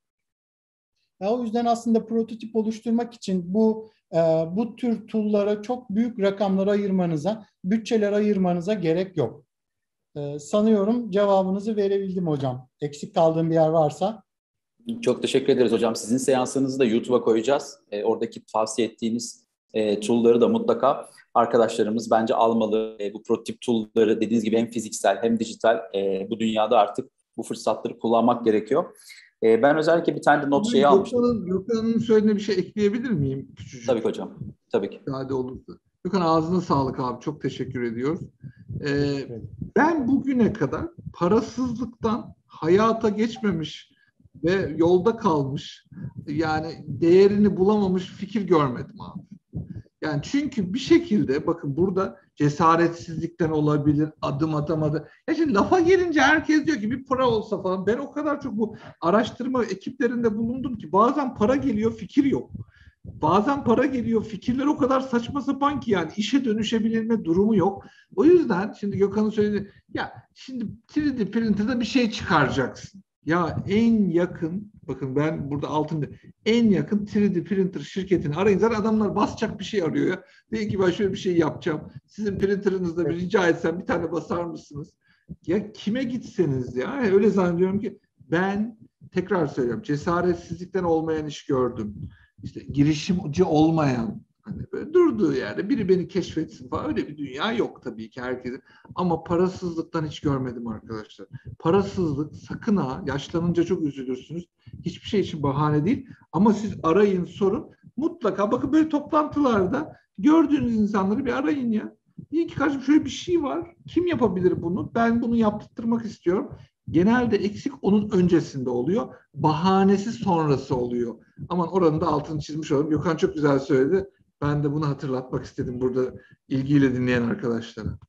O yüzden aslında prototip oluşturmak için bu bu tür tool'lara çok büyük rakamlar ayırmanıza, bütçeler ayırmanıza gerek yok. Sanıyorum cevabınızı verebildim hocam. Eksik kaldığım bir yer varsa. Çok teşekkür ederiz hocam. Sizin seansınızı da YouTube'a koyacağız. E, oradaki tavsiye ettiğiniz e, tool'ları da mutlaka arkadaşlarımız bence almalı. E, bu prototip tool'ları dediğiniz gibi hem fiziksel hem dijital e, bu dünyada artık bu fırsatları kullanmak gerekiyor. E, ben özellikle bir tane de not şeyi almıştım. Gökhan'ın söylediğine bir şey ekleyebilir miyim? Küçücük. Tabii ki hocam. Tabii ki. Hadi olursa. Gökhan ağzına sağlık abi. Çok teşekkür ediyoruz. Ee, ben bugüne kadar parasızlıktan hayata geçmemiş ve yolda kalmış, yani değerini bulamamış fikir görmedim abi. Yani çünkü bir şekilde bakın burada cesaretsizlikten olabilir, adım atamadı. Ya şimdi lafa gelince herkes diyor ki bir para olsa falan. Ben o kadar çok bu araştırma ekiplerinde bulundum ki bazen para geliyor, fikir yok. Bazen para geliyor, fikirler o kadar saçma sapan ki yani işe dönüşebilme durumu yok. O yüzden şimdi Gökhan'ın söylediği, ya şimdi üç D printer'da bir şey çıkaracaksın. Ya en yakın, bakın ben burada altında en yakın üç D printer şirketini arayın. Zaten adamlar basacak bir şey arıyor ya. Deyin ki ben şöyle bir şey yapacağım. Sizin printerınızda bir rica etsem bir tane basar mısınız? Ya kime gitseniz ya. Öyle zannediyorum ki ben tekrar söylüyorum. Cesaretsizlikten olmayan iş gördüm. İşte girişimci olmayan, hani böyle durduğu yerde biri beni keşfetsin falan, öyle bir dünya yok tabii ki herkesin. Ama parasızlıktan hiç görmedim arkadaşlar. Parasızlık sakın ha, yaşlanınca çok üzülürsünüz. Hiçbir şey için bahane değil. Ama siz arayın, sorun. Mutlaka bakın böyle toplantılarda gördüğünüz insanları bir arayın ya. İyi ki kardeşim şöyle bir şey var. Kim yapabilir bunu? Ben bunu yaptırmak istiyorum. Genelde eksik onun öncesinde oluyor. Bahanesi sonrası oluyor. Aman oranın da altını çizmiş olalım. Gökhan çok güzel söyledi. Ben de bunu hatırlatmak istedim burada ilgiyle dinleyen arkadaşlara.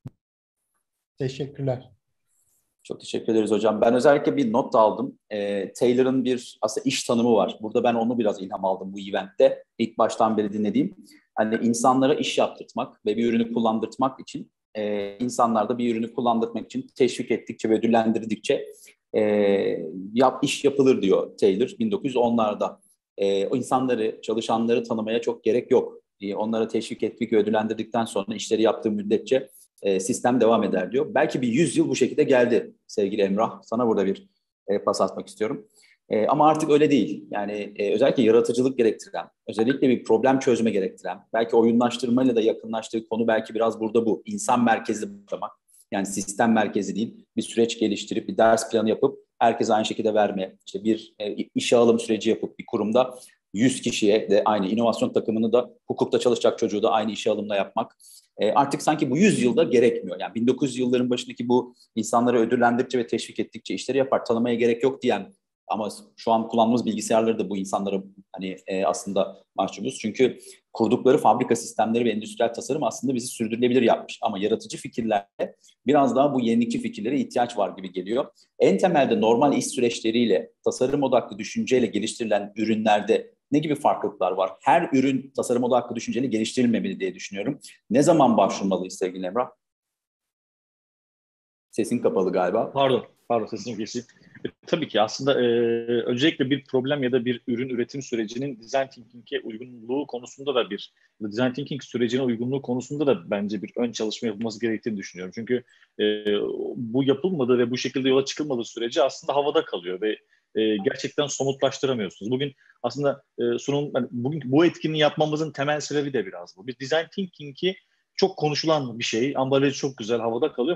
Teşekkürler. Çok teşekkür ederiz hocam. Ben özellikle bir not aldım. E, Taylor'ın bir aslında iş tanımı var. Burada ben onu biraz ilham aldım bu eventte. İlk baştan beri dinlediğim. Hani insanlara iş yaptırtmak ve bir ürünü kullandırtmak için, e, insanlar da bir ürünü kullandırtmak için teşvik ettikçe ve ödüllendirdikçe e, yap, iş yapılır diyor Taylor bin dokuz yüz onlarda. E, o insanları, çalışanları tanımaya çok gerek yok. E, onlara teşvik ettik ve ödüllendirdikten sonra işleri yaptığı müddetçe e, sistem devam eder diyor. Belki bir yüz yıl bu şekilde geldi sevgili Emrah. Sana burada bir e, pas atmak istiyorum. E, ama artık öyle değil. Yani e, özellikle yaratıcılık gerektiren, özellikle bir problem çözme gerektiren, belki oyunlaştırmayla da yakınlaştığı konu belki biraz burada bu. İnsan merkezli başlamak. Yani sistem merkezi değil, bir süreç geliştirip, bir ders planı yapıp herkese aynı şekilde verme. İşte bir e, işe alım süreci yapıp bir kurumda yüz kişiye de aynı inovasyon takımını da hukukta çalışacak çocuğu da aynı işe alımla yapmak. E, artık sanki bu yüz yılda gerekmiyor. Yani bin dokuz yüz yılların başındaki bu insanları ödüllendirdikçe ve teşvik ettikçe işleri yapar, tanımaya gerek yok diyen ama şu an kullandığımız bilgisayarları da bu insanlara hani e, aslında mahcubuz. Çünkü kurdukları fabrika sistemleri ve endüstriyel tasarım aslında bizi sürdürülebilir yapmış. Ama yaratıcı fikirlerle biraz daha bu yenilikçi fikirlere ihtiyaç var gibi geliyor. En temelde normal iş süreçleriyle, tasarım odaklı düşünceyle geliştirilen ürünlerde ne gibi farklılıklar var? Her ürün tasarım odaklı düşünceyle geliştirilmemeli diye düşünüyorum. Ne zaman başvurmalıyız sevgili Emrah? Sesin kapalı galiba. Pardon, pardon sesini keseyim. E, tabii ki aslında e, öncelikle bir problem ya da bir ürün üretim sürecinin design thinking'e uygunluğu konusunda da bir design thinking sürecine uygunluğu konusunda da bence bir ön çalışma yapılması gerektiğini düşünüyorum. Çünkü e, bu yapılmadığı ve bu şekilde yola çıkılmadığı sürece aslında havada kalıyor ve e, gerçekten somutlaştıramıyorsunuz. Bugün aslında e, sunum, yani bugün bu etkinliği yapmamızın temel sebebi de biraz bu. Biz design thinking'i çok konuşulan bir şey, ambalajı çok güzel havada kalıyor ama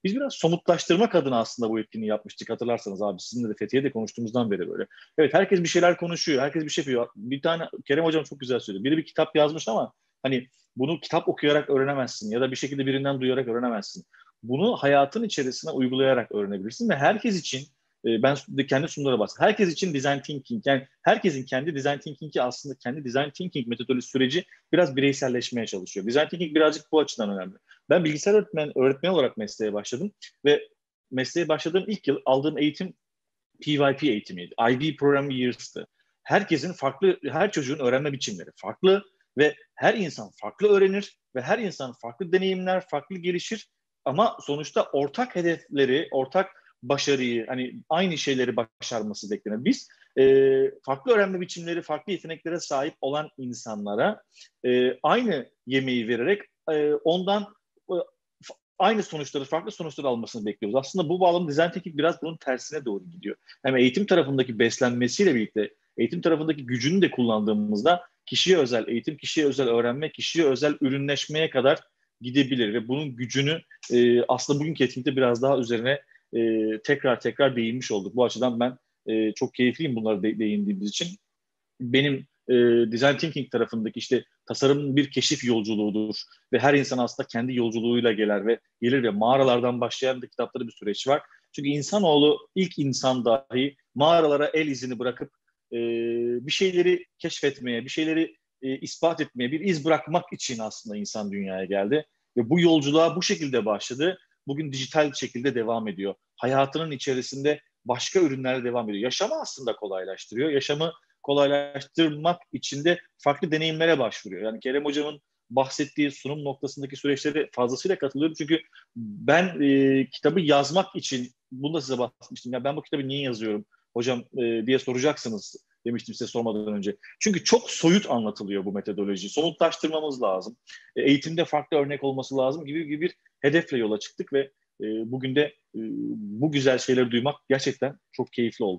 Biz biraz somutlaştırmak adına aslında bu etkinliği yapmıştık, hatırlarsanız abi. Sizinle de Fethiye'de konuştuğumuzdan beri böyle. Evet, herkes bir şeyler konuşuyor, herkes bir şey yapıyor. Bir tane Kerem Hocam çok güzel söyledi. Biri bir kitap yazmış ama hani bunu kitap okuyarak öğrenemezsin ya da bir şekilde birinden duyarak öğrenemezsin. Bunu hayatın içerisine uygulayarak öğrenebilirsin ve herkes için, ben de kendi sunumlara bahsediyorum. Herkes için design thinking, yani herkesin kendi design thinking'i, aslında kendi design thinking metodoloji süreci biraz bireyselleşmeye çalışıyor. Design thinking birazcık bu açıdan önemli. Ben bilgisayar öğretmen, öğretmen olarak mesleğe başladım ve mesleğe başladığım ilk yıl aldığım eğitim P Y P eğitimiydi. I B Program Years'tı. Herkesin farklı, her çocuğun öğrenme biçimleri farklı ve her insan farklı öğrenir ve her insan farklı deneyimler, farklı gelişir ama sonuçta ortak hedefleri, ortak başarıyı, hani aynı şeyleri başarması beklenir. Biz e, farklı öğrenme biçimleri, farklı yeteneklere sahip olan insanlara e, aynı yemeği vererek e, ondan e, aynı sonuçları, farklı sonuçları almasını bekliyoruz. Aslında bu bağlamda design thinking biraz bunun tersine doğru gidiyor. Hem eğitim tarafındaki beslenmesiyle birlikte eğitim tarafındaki gücünü de kullandığımızda kişiye özel eğitim, kişiye özel öğrenme, kişiye özel ürünleşmeye kadar gidebilir ve bunun gücünü e, aslında bugünkü etkinlikte biraz daha üzerine e, tekrar tekrar değinmiş olduk. Bu açıdan ben e, çok keyifliyim bunları de, değindiğimiz için. Benim e, design thinking tarafındaki işte tasarım bir keşif yolculuğudur ve her insan aslında kendi yolculuğuyla gelir ve gelir ve mağaralardan başlayan da kitapları bir süreç var. Çünkü insanoğlu ilk insan dahi mağaralara el izini bırakıp e, bir şeyleri keşfetmeye, bir şeyleri e, ispat etmeye, bir iz bırakmak için aslında insan dünyaya geldi ve bu yolculuğa bu şekilde başladı. Bugün dijital şekilde devam ediyor. Hayatının içerisinde başka ürünlerle devam ediyor. Yaşamı aslında kolaylaştırıyor. Yaşamı kolaylaştırmak için de farklı deneyimlere başvuruyor. Yani Kerem Hocam'ın bahsettiği sunum noktasındaki süreçlere fazlasıyla katılıyorum. Çünkü ben e, kitabı yazmak için, bunu da size bahsetmiştim. Ya ben bu kitabı niye yazıyorum hocam e, diye soracaksınız demiştim size sormadan önce. Çünkü çok soyut anlatılıyor bu metodoloji. Somutlaştırmamız lazım. E, eğitimde farklı örnek olması lazım gibi gibi bir hedefle yola çıktık ve e, bugün de e, bu güzel şeyleri duymak gerçekten çok keyifli oldu.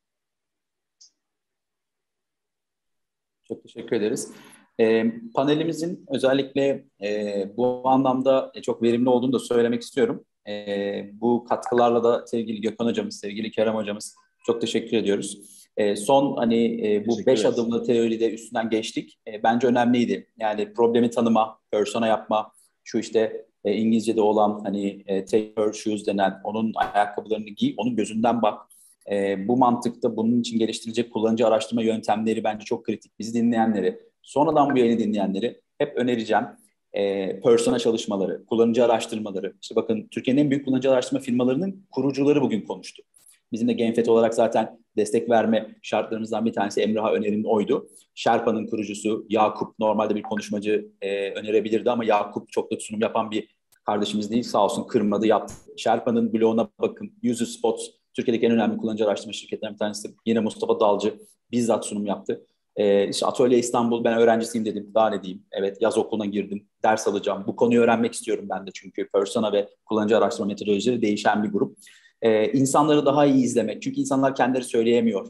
Çok teşekkür ederiz. E, panelimizin özellikle e, bu anlamda çok verimli olduğunu da söylemek istiyorum. E, bu katkılarla da sevgili Gökhan Hocamız, sevgili Kerem Hocamız çok teşekkür ediyoruz. E, son hani e, bu beş adımlı teoride üstünden geçtik. E, bence önemliydi. Yani problemi tanıma, persona yapma, şu işte e, İngilizce'de olan hani e, take her shoes denen, onun ayakkabılarını giy, onun gözünden bak. E, bu mantıkta bunun için geliştirilecek kullanıcı araştırma yöntemleri bence çok kritik. Bizi dinleyenleri, sonradan bu yayını dinleyenleri hep önereceğim. E, persona çalışmaları, kullanıcı araştırmaları. İşte bakın Türkiye'nin en büyük kullanıcı araştırma firmalarının kurucuları bugün konuştu. Bizim de Genfet olarak zaten destek verme şartlarımızdan bir tanesi Emrah'a önerim oydu. Sherpa'nın kurucusu Yakup normalde bir konuşmacı e, önerebilirdi ama Yakup çok da sunum yapan bir kardeşimiz değil. Sağ olsun kırmadı, yaptı. Sherpa'nın bloguna bakın. UserSpot, Türkiye'deki en önemli kullanıcı araştırma şirketlerinden bir tanesi. Yine Mustafa Dalcı bizzat sunum yaptı. Ee, işte Atölye İstanbul, ben öğrencisiyim dedim. Daha ne diyeyim? Evet, yaz okuluna girdim. Ders alacağım. Bu konuyu öğrenmek istiyorum ben de çünkü persona ve kullanıcı araştırma metodolojileri değişen bir grup. Ee, insanları daha iyi izlemek. Çünkü insanlar kendileri söyleyemiyor.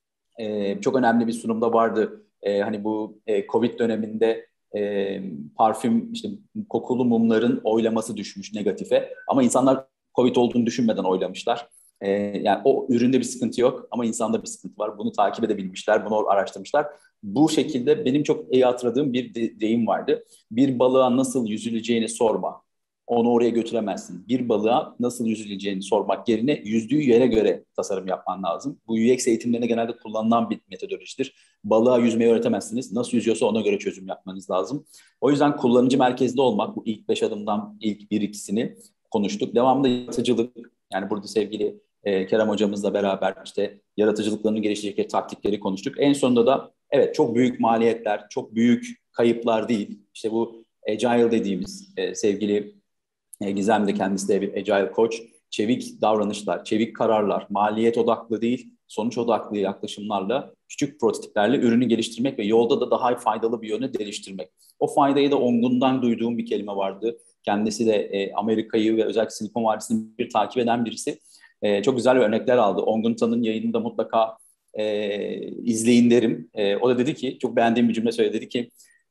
Ee, çok önemli bir sunumda vardı. Ee, hani bu e, Covid döneminde e, parfüm, işte kokulu mumların oylaması düşmüş negatife. Ama insanlar Covid olduğunu düşünmeden oylamışlar. Ee, yani o üründe bir sıkıntı yok ama insanda bir sıkıntı var. Bunu takip edebilmişler, bunu araştırmışlar. Bu şekilde benim çok iyi hatırladığım bir de, deyim vardı. Bir balığa nasıl yüzüleceğini sorma. Onu oraya götüremezsin. Bir balığa nasıl yüzüleceğini sormak yerine yüzdüğü yere göre tasarım yapman lazım. Bu U X eğitimlerinde genelde kullanılan bir metodolojidir. Balığa yüzmeyi öğretemezsiniz. Nasıl yüzüyorsa ona göre çözüm yapmanız lazım. O yüzden kullanıcı merkezli olmak, bu ilk beş adımdan ilk bir ikisini konuştuk. Devamlı yaratıcılık, yani burada sevgili e, Kerem hocamızla beraber işte yaratıcılıklarını geliştirecek taktikleri konuştuk. En sonunda da evet çok büyük maliyetler, çok büyük kayıplar değil. İşte bu Agile dediğimiz e, sevgili e, Gizem de kendisi de bir Agile Coach. Çevik davranışlar, çevik kararlar, maliyet odaklı değil, sonuç odaklı yaklaşımlarla, küçük prototiplerle ürünü geliştirmek ve yolda da daha faydalı bir yöne geliştirmek. O faydayı da Ongun'dan duyduğum bir kelime vardı. Kendisi de e, Amerika'yı ve özellikle Silikon Vadisi'ni bir takip eden birisi. E, çok güzel örnekler aldı. Ongun Tan'ın yayınında mutlaka e, izleyin derim. E, o da dedi ki, çok beğendiğim bir cümle söyledi. Dedi ki,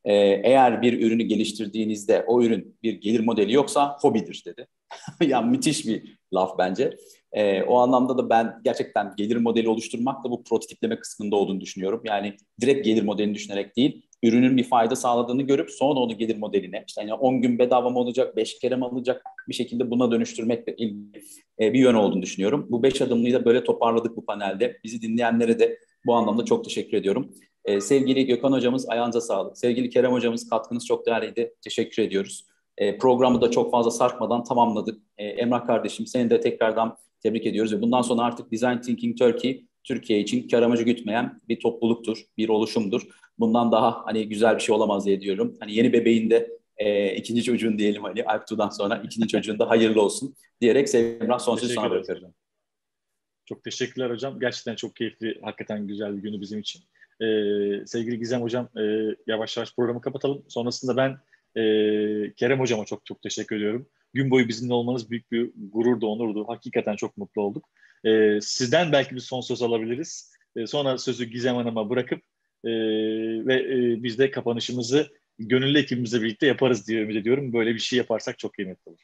Ee, eğer bir ürünü geliştirdiğinizde o ürün bir gelir modeli yoksa hobidir dedi. Yani müthiş bir laf bence. Ee, o anlamda da ben gerçekten gelir modeli oluşturmak da bu prototipleme kısmında olduğunu düşünüyorum. Yani direkt gelir modelini düşünerek değil, ürünün bir fayda sağladığını görüp sonra onu gelir modeline, işte yani on gün bedava mı olacak, beş kere mi alacak, bir şekilde buna dönüştürmekle ilgili bir yön olduğunu düşünüyorum. Bu beş adımlıyı da böyle toparladık bu panelde. Bizi dinleyenlere de bu anlamda çok teşekkür ediyorum. Ee, sevgili Gökhan hocamız, ayağınıza sağlık. Sevgili Kerem hocamız, katkınız çok değerliydi. Teşekkür ediyoruz. Ee, programı da çok fazla sarkmadan tamamladık. Ee, Emrah kardeşim, seni de tekrardan tebrik ediyoruz ve bundan sonra artık Design Thinking Turkey Türkiye için kar amacı gütmeyen bir topluluktur, bir oluşumdur. Bundan daha hani güzel bir şey olamaz diye diyorum. Hani yeni bebeğin de e, ikinci çocuğun diyelim, hani Alptuğ'dan sonra ikinci çocuğun da hayırlı olsun diyerek Emrah son sözü sana bırakıyorum. Çok teşekkürler hocam. Gerçekten çok keyifli, hakikaten güzel bir günü bizim için. Ee, sevgili Gizem hocam, e, yavaş yavaş programı kapatalım. Sonrasında ben e, Kerem hocama çok çok teşekkür ediyorum. Gün boyu bizimle olmanız büyük bir gururdu, onurdu. Hakikaten çok mutlu olduk. Ee, sizden belki bir son söz alabiliriz. Ee, sonra sözü Gizem Hanım'a bırakıp e, ve e, biz de kapanışımızı gönüllü ekibimizle birlikte yaparız diye ümit ediyorum. Böyle bir şey yaparsak çok kıymetli olur.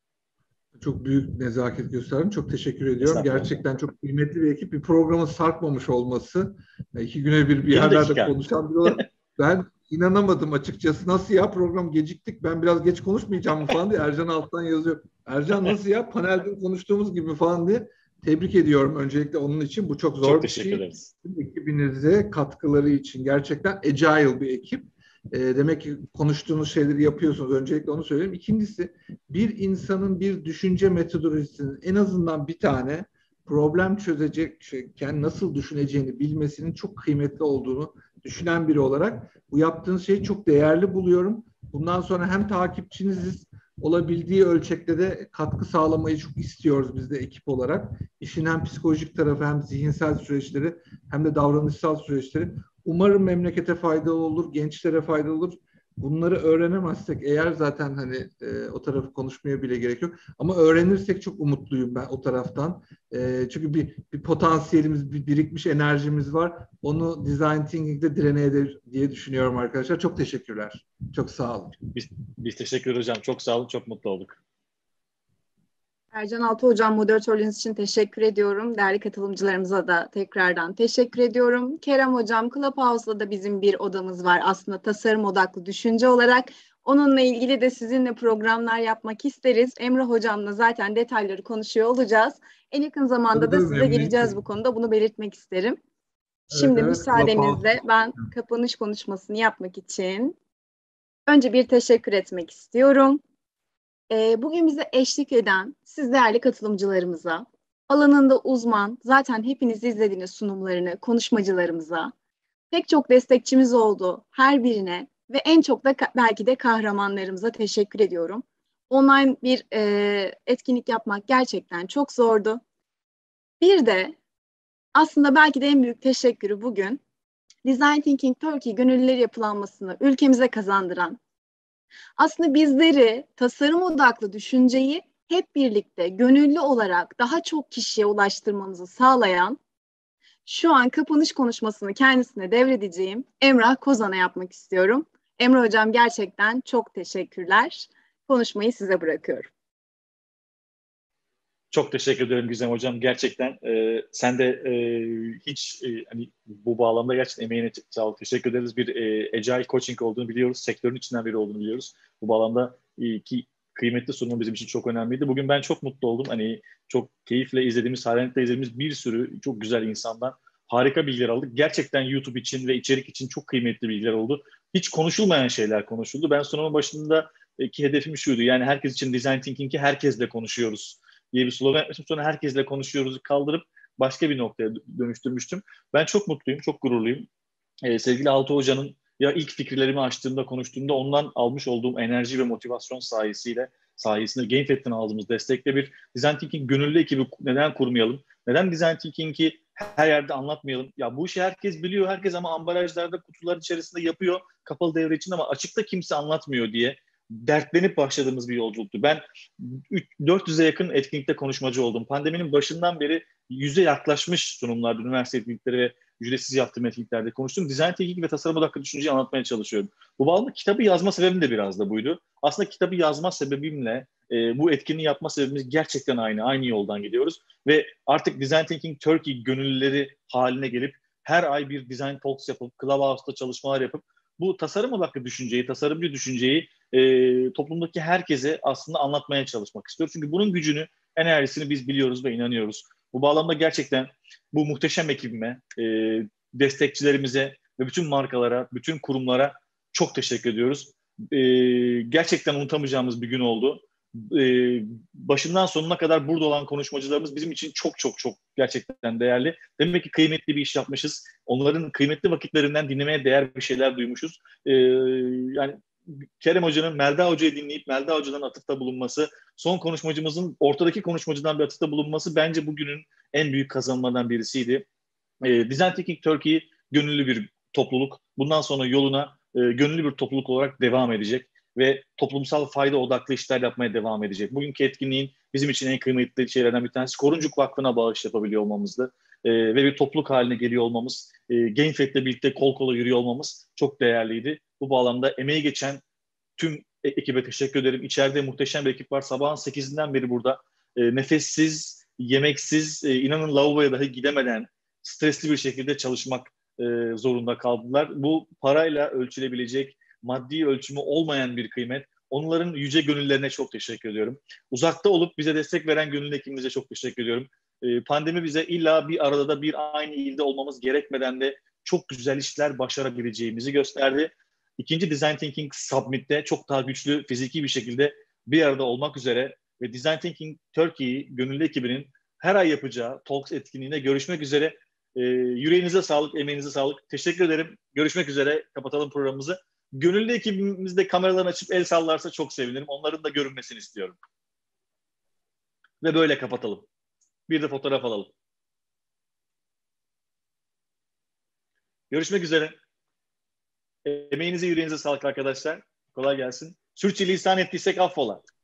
Çok büyük nezaket gösterdim. Çok teşekkür ediyorum. Gerçekten çok kıymetli bir ekip. Bir programın sarkmamış olması. İki güne bir bir yerlerde konuşan bir olarak ben inanamadım açıkçası. Nasıl ya, program geciktik, ben biraz geç konuşmayacağım mı falan diye Ercan alttan yazıyor. Ercan nasıl ya, panelde konuştuğumuz gibi falan diye. Tebrik ediyorum öncelikle onun için. Bu çok zor çok bir şey. Teşekkür ederiz. Ekibinize katkıları için gerçekten agile bir ekip. E, demek ki konuştuğunuz şeyleri yapıyorsunuz. Öncelikle onu söyleyeyim. İkincisi, bir insanın bir düşünce metodolojisinin en azından bir tane problem çözecekken nasıl düşüneceğini bilmesinin çok kıymetli olduğunu düşünen biri olarak bu yaptığınız şeyi çok değerli buluyorum. Bundan sonra hem takipçiniziz, olabildiği ölçekte de katkı sağlamayı çok istiyoruz biz de ekip olarak. İşin hem psikolojik tarafı, hem zihinsel süreçleri, hem de davranışsal süreçleri. Umarım memlekete faydalı olur, gençlere faydalı olur. Bunları öğrenemezsek eğer zaten hani e, o tarafı konuşmaya bile gerek yok. Ama öğrenirsek çok umutluyum ben o taraftan. E, çünkü bir, bir potansiyelimiz, bir birikmiş enerjimiz var. Onu Design Thinking'de direne eder diye düşünüyorum arkadaşlar. Çok teşekkürler. Çok sağ olun. Biz, biz teşekkür ederiz hocam. Çok sağ olun, çok mutlu olduk. Ercan Altı hocam, moderatörlüğünüz için teşekkür ediyorum. Değerli katılımcılarımıza da tekrardan teşekkür ediyorum. Kerem hocam, Clubhouse'da da bizim bir odamız var aslında, tasarım odaklı düşünce olarak. Onunla ilgili de sizinle programlar yapmak isteriz. Emrah hocamla zaten detayları konuşuyor olacağız. En yakın zamanda da size geleceğiz bu konuda. Bunu belirtmek isterim. Şimdi evet, evet, müsaadenizle ben kapanış konuşmasını yapmak için önce bir teşekkür etmek istiyorum. Bugün bize eşlik eden siz değerli katılımcılarımıza, alanında uzman, zaten hepiniz izlediğiniz sunumlarını, konuşmacılarımıza, pek çok destekçimiz oldu her birine ve en çok da belki de kahramanlarımıza teşekkür ediyorum. Online bir e, etkinlik yapmak gerçekten çok zordu. Bir de aslında belki de en büyük teşekkürü bugün Design Thinking Turkey gönüllüleri yapılanmasını ülkemize kazandıran, aslında bizleri tasarım odaklı düşünceyi hep birlikte gönüllü olarak daha çok kişiye ulaştırmamızı sağlayan, şu an kapanış konuşmasını kendisine devredeceğim Emrah Kozan'a yapmak istiyorum. Emrah hocam, gerçekten çok teşekkürler. Konuşmayı size bırakıyorum. Çok teşekkür ederim Gizem hocam. Gerçekten e, sen de e, hiç e, hani bu bağlamda gerçekten emeğine sağlık. Teşekkür ederiz. Bir e, Agile Coaching olduğunu biliyoruz. Sektörün içinden biri olduğunu biliyoruz. Bu bağlamda e, ki kıymetli sunum bizim için çok önemliydi. Bugün ben çok mutlu oldum. Hani çok keyifle izlediğimiz, hayranlıkla izlediğimiz bir sürü çok güzel insandan harika bilgiler aldık. Gerçekten YouTube için ve içerik için çok kıymetli bilgiler oldu. Hiç konuşulmayan şeyler konuşuldu. Ben sunumun başındaki hedefim şuydu. Yani herkes için Design Thinking'i herkesle konuşuyoruz diye bir slogan yapmıştım. Sonra herkesle konuşuyoruz kaldırıp başka bir noktaya dönüştürmüştüm. Ben çok mutluyum, çok gururluyum. Ee, sevgili Altı Hoca'nın ya ilk fikirlerimi açtığımda, konuştuğumda ondan almış olduğum enerji ve motivasyon sayesiyle, sayesinde GameFed'den aldığımız destekle bir Design Thinking gönüllü ekibi neden kurmayalım? Neden Design Thinking'i her yerde anlatmayalım? Ya bu işi herkes biliyor, herkes ama ambalajlarda, kutular içerisinde yapıyor kapalı devre için ama açıkta kimse anlatmıyor diye dertlenip başladığımız bir yolculuktu. Ben dört yüze yakın etkinlikte konuşmacı oldum. Pandeminin başından beri yüze yaklaşmış sunumlarda, üniversite etkinlikleri ve ücretsiz yaptığım etkinliklerde konuştum. Design thinking ve tasarım odaklı düşünceyi anlatmaya çalışıyorum. Bu bağlamda kitabı yazma sebebim de biraz da buydu. Aslında kitabı yazma sebebimle e, bu etkinliği yapma sebebimiz gerçekten aynı. Aynı yoldan gidiyoruz. Ve artık Design Thinking Turkey gönüllüleri haline gelip her ay bir Design Talks yapıp, Clubhouse'da çalışmalar yapıp bu tasarım odaklı düşünceyi, tasarımcı düşünceyi e, toplumdaki herkese aslında anlatmaya çalışmak istiyor. Çünkü bunun gücünü, enerjisini biz biliyoruz ve inanıyoruz. Bu bağlamda gerçekten bu muhteşem ekibime, e, destekçilerimize ve bütün markalara, bütün kurumlara çok teşekkür ediyoruz. E, gerçekten unutamayacağımız bir gün oldu. E, başından sonuna kadar burada olan konuşmacılarımız bizim için çok çok çok gerçekten değerli. Demek ki kıymetli bir iş yapmışız. Onların kıymetli vakitlerinden dinlemeye değer bir şeyler duymuşuz. E, yani Kerem Hoca'nın Melda Hoca'yı dinleyip Melda Hoca'dan atıfta bulunması, son konuşmacımızın ortadaki konuşmacıdan bir atıfta bulunması bence bugünün en büyük kazanmalarından birisiydi. E, Design Thinking Turkey gönüllü bir topluluk. Bundan sonra yoluna e, gönüllü bir topluluk olarak devam edecek ve toplumsal fayda odaklı işler yapmaya devam edecek. Bugünkü etkinliğin bizim için en kıymetli şeylerden bir tanesi Koruncuk Vakfı'na bağış yapabiliyor olmamızdı. E, ve bir topluluk haline geliyor olmamız, e, GameFed'le birlikte kol kola yürüyor olmamız çok değerliydi. Bu bağlamda emeği geçen tüm ekibe teşekkür ederim. İçeride muhteşem bir ekip var. Sabahın sekizinden beri burada e, nefessiz, yemeksiz, e, inanın lavaboya dahi gidemeden stresli bir şekilde çalışmak e, zorunda kaldılar. Bu parayla ölçülebilecek, maddi ölçümü olmayan bir kıymet. Onların yüce gönüllerine çok teşekkür ediyorum. Uzakta olup bize destek veren gönüllü ekibimize çok teşekkür ediyorum. E, pandemi bize illa bir arada da bir aynı ilde olmamız gerekmeden de çok güzel işler başarabileceğimizi gösterdi. İkinci Design Thinking Submit'te çok daha güçlü fiziki bir şekilde bir arada olmak üzere ve Design Thinking Turkey gönüllü ekibinin her ay yapacağı Talks etkinliğine görüşmek üzere. E, yüreğinize sağlık, emeğinize sağlık. Teşekkür ederim. Görüşmek üzere. Kapatalım programımızı. Gönüllü ekibimiz de kameralarını açıp el sallarsa çok sevinirim. Onların da görünmesini istiyorum. Ve böyle kapatalım. Bir de fotoğraf alalım. Görüşmek üzere. Emeğinize, yüreğinize sağlık arkadaşlar. Kolay gelsin. Sürçülisan ettiysek affola.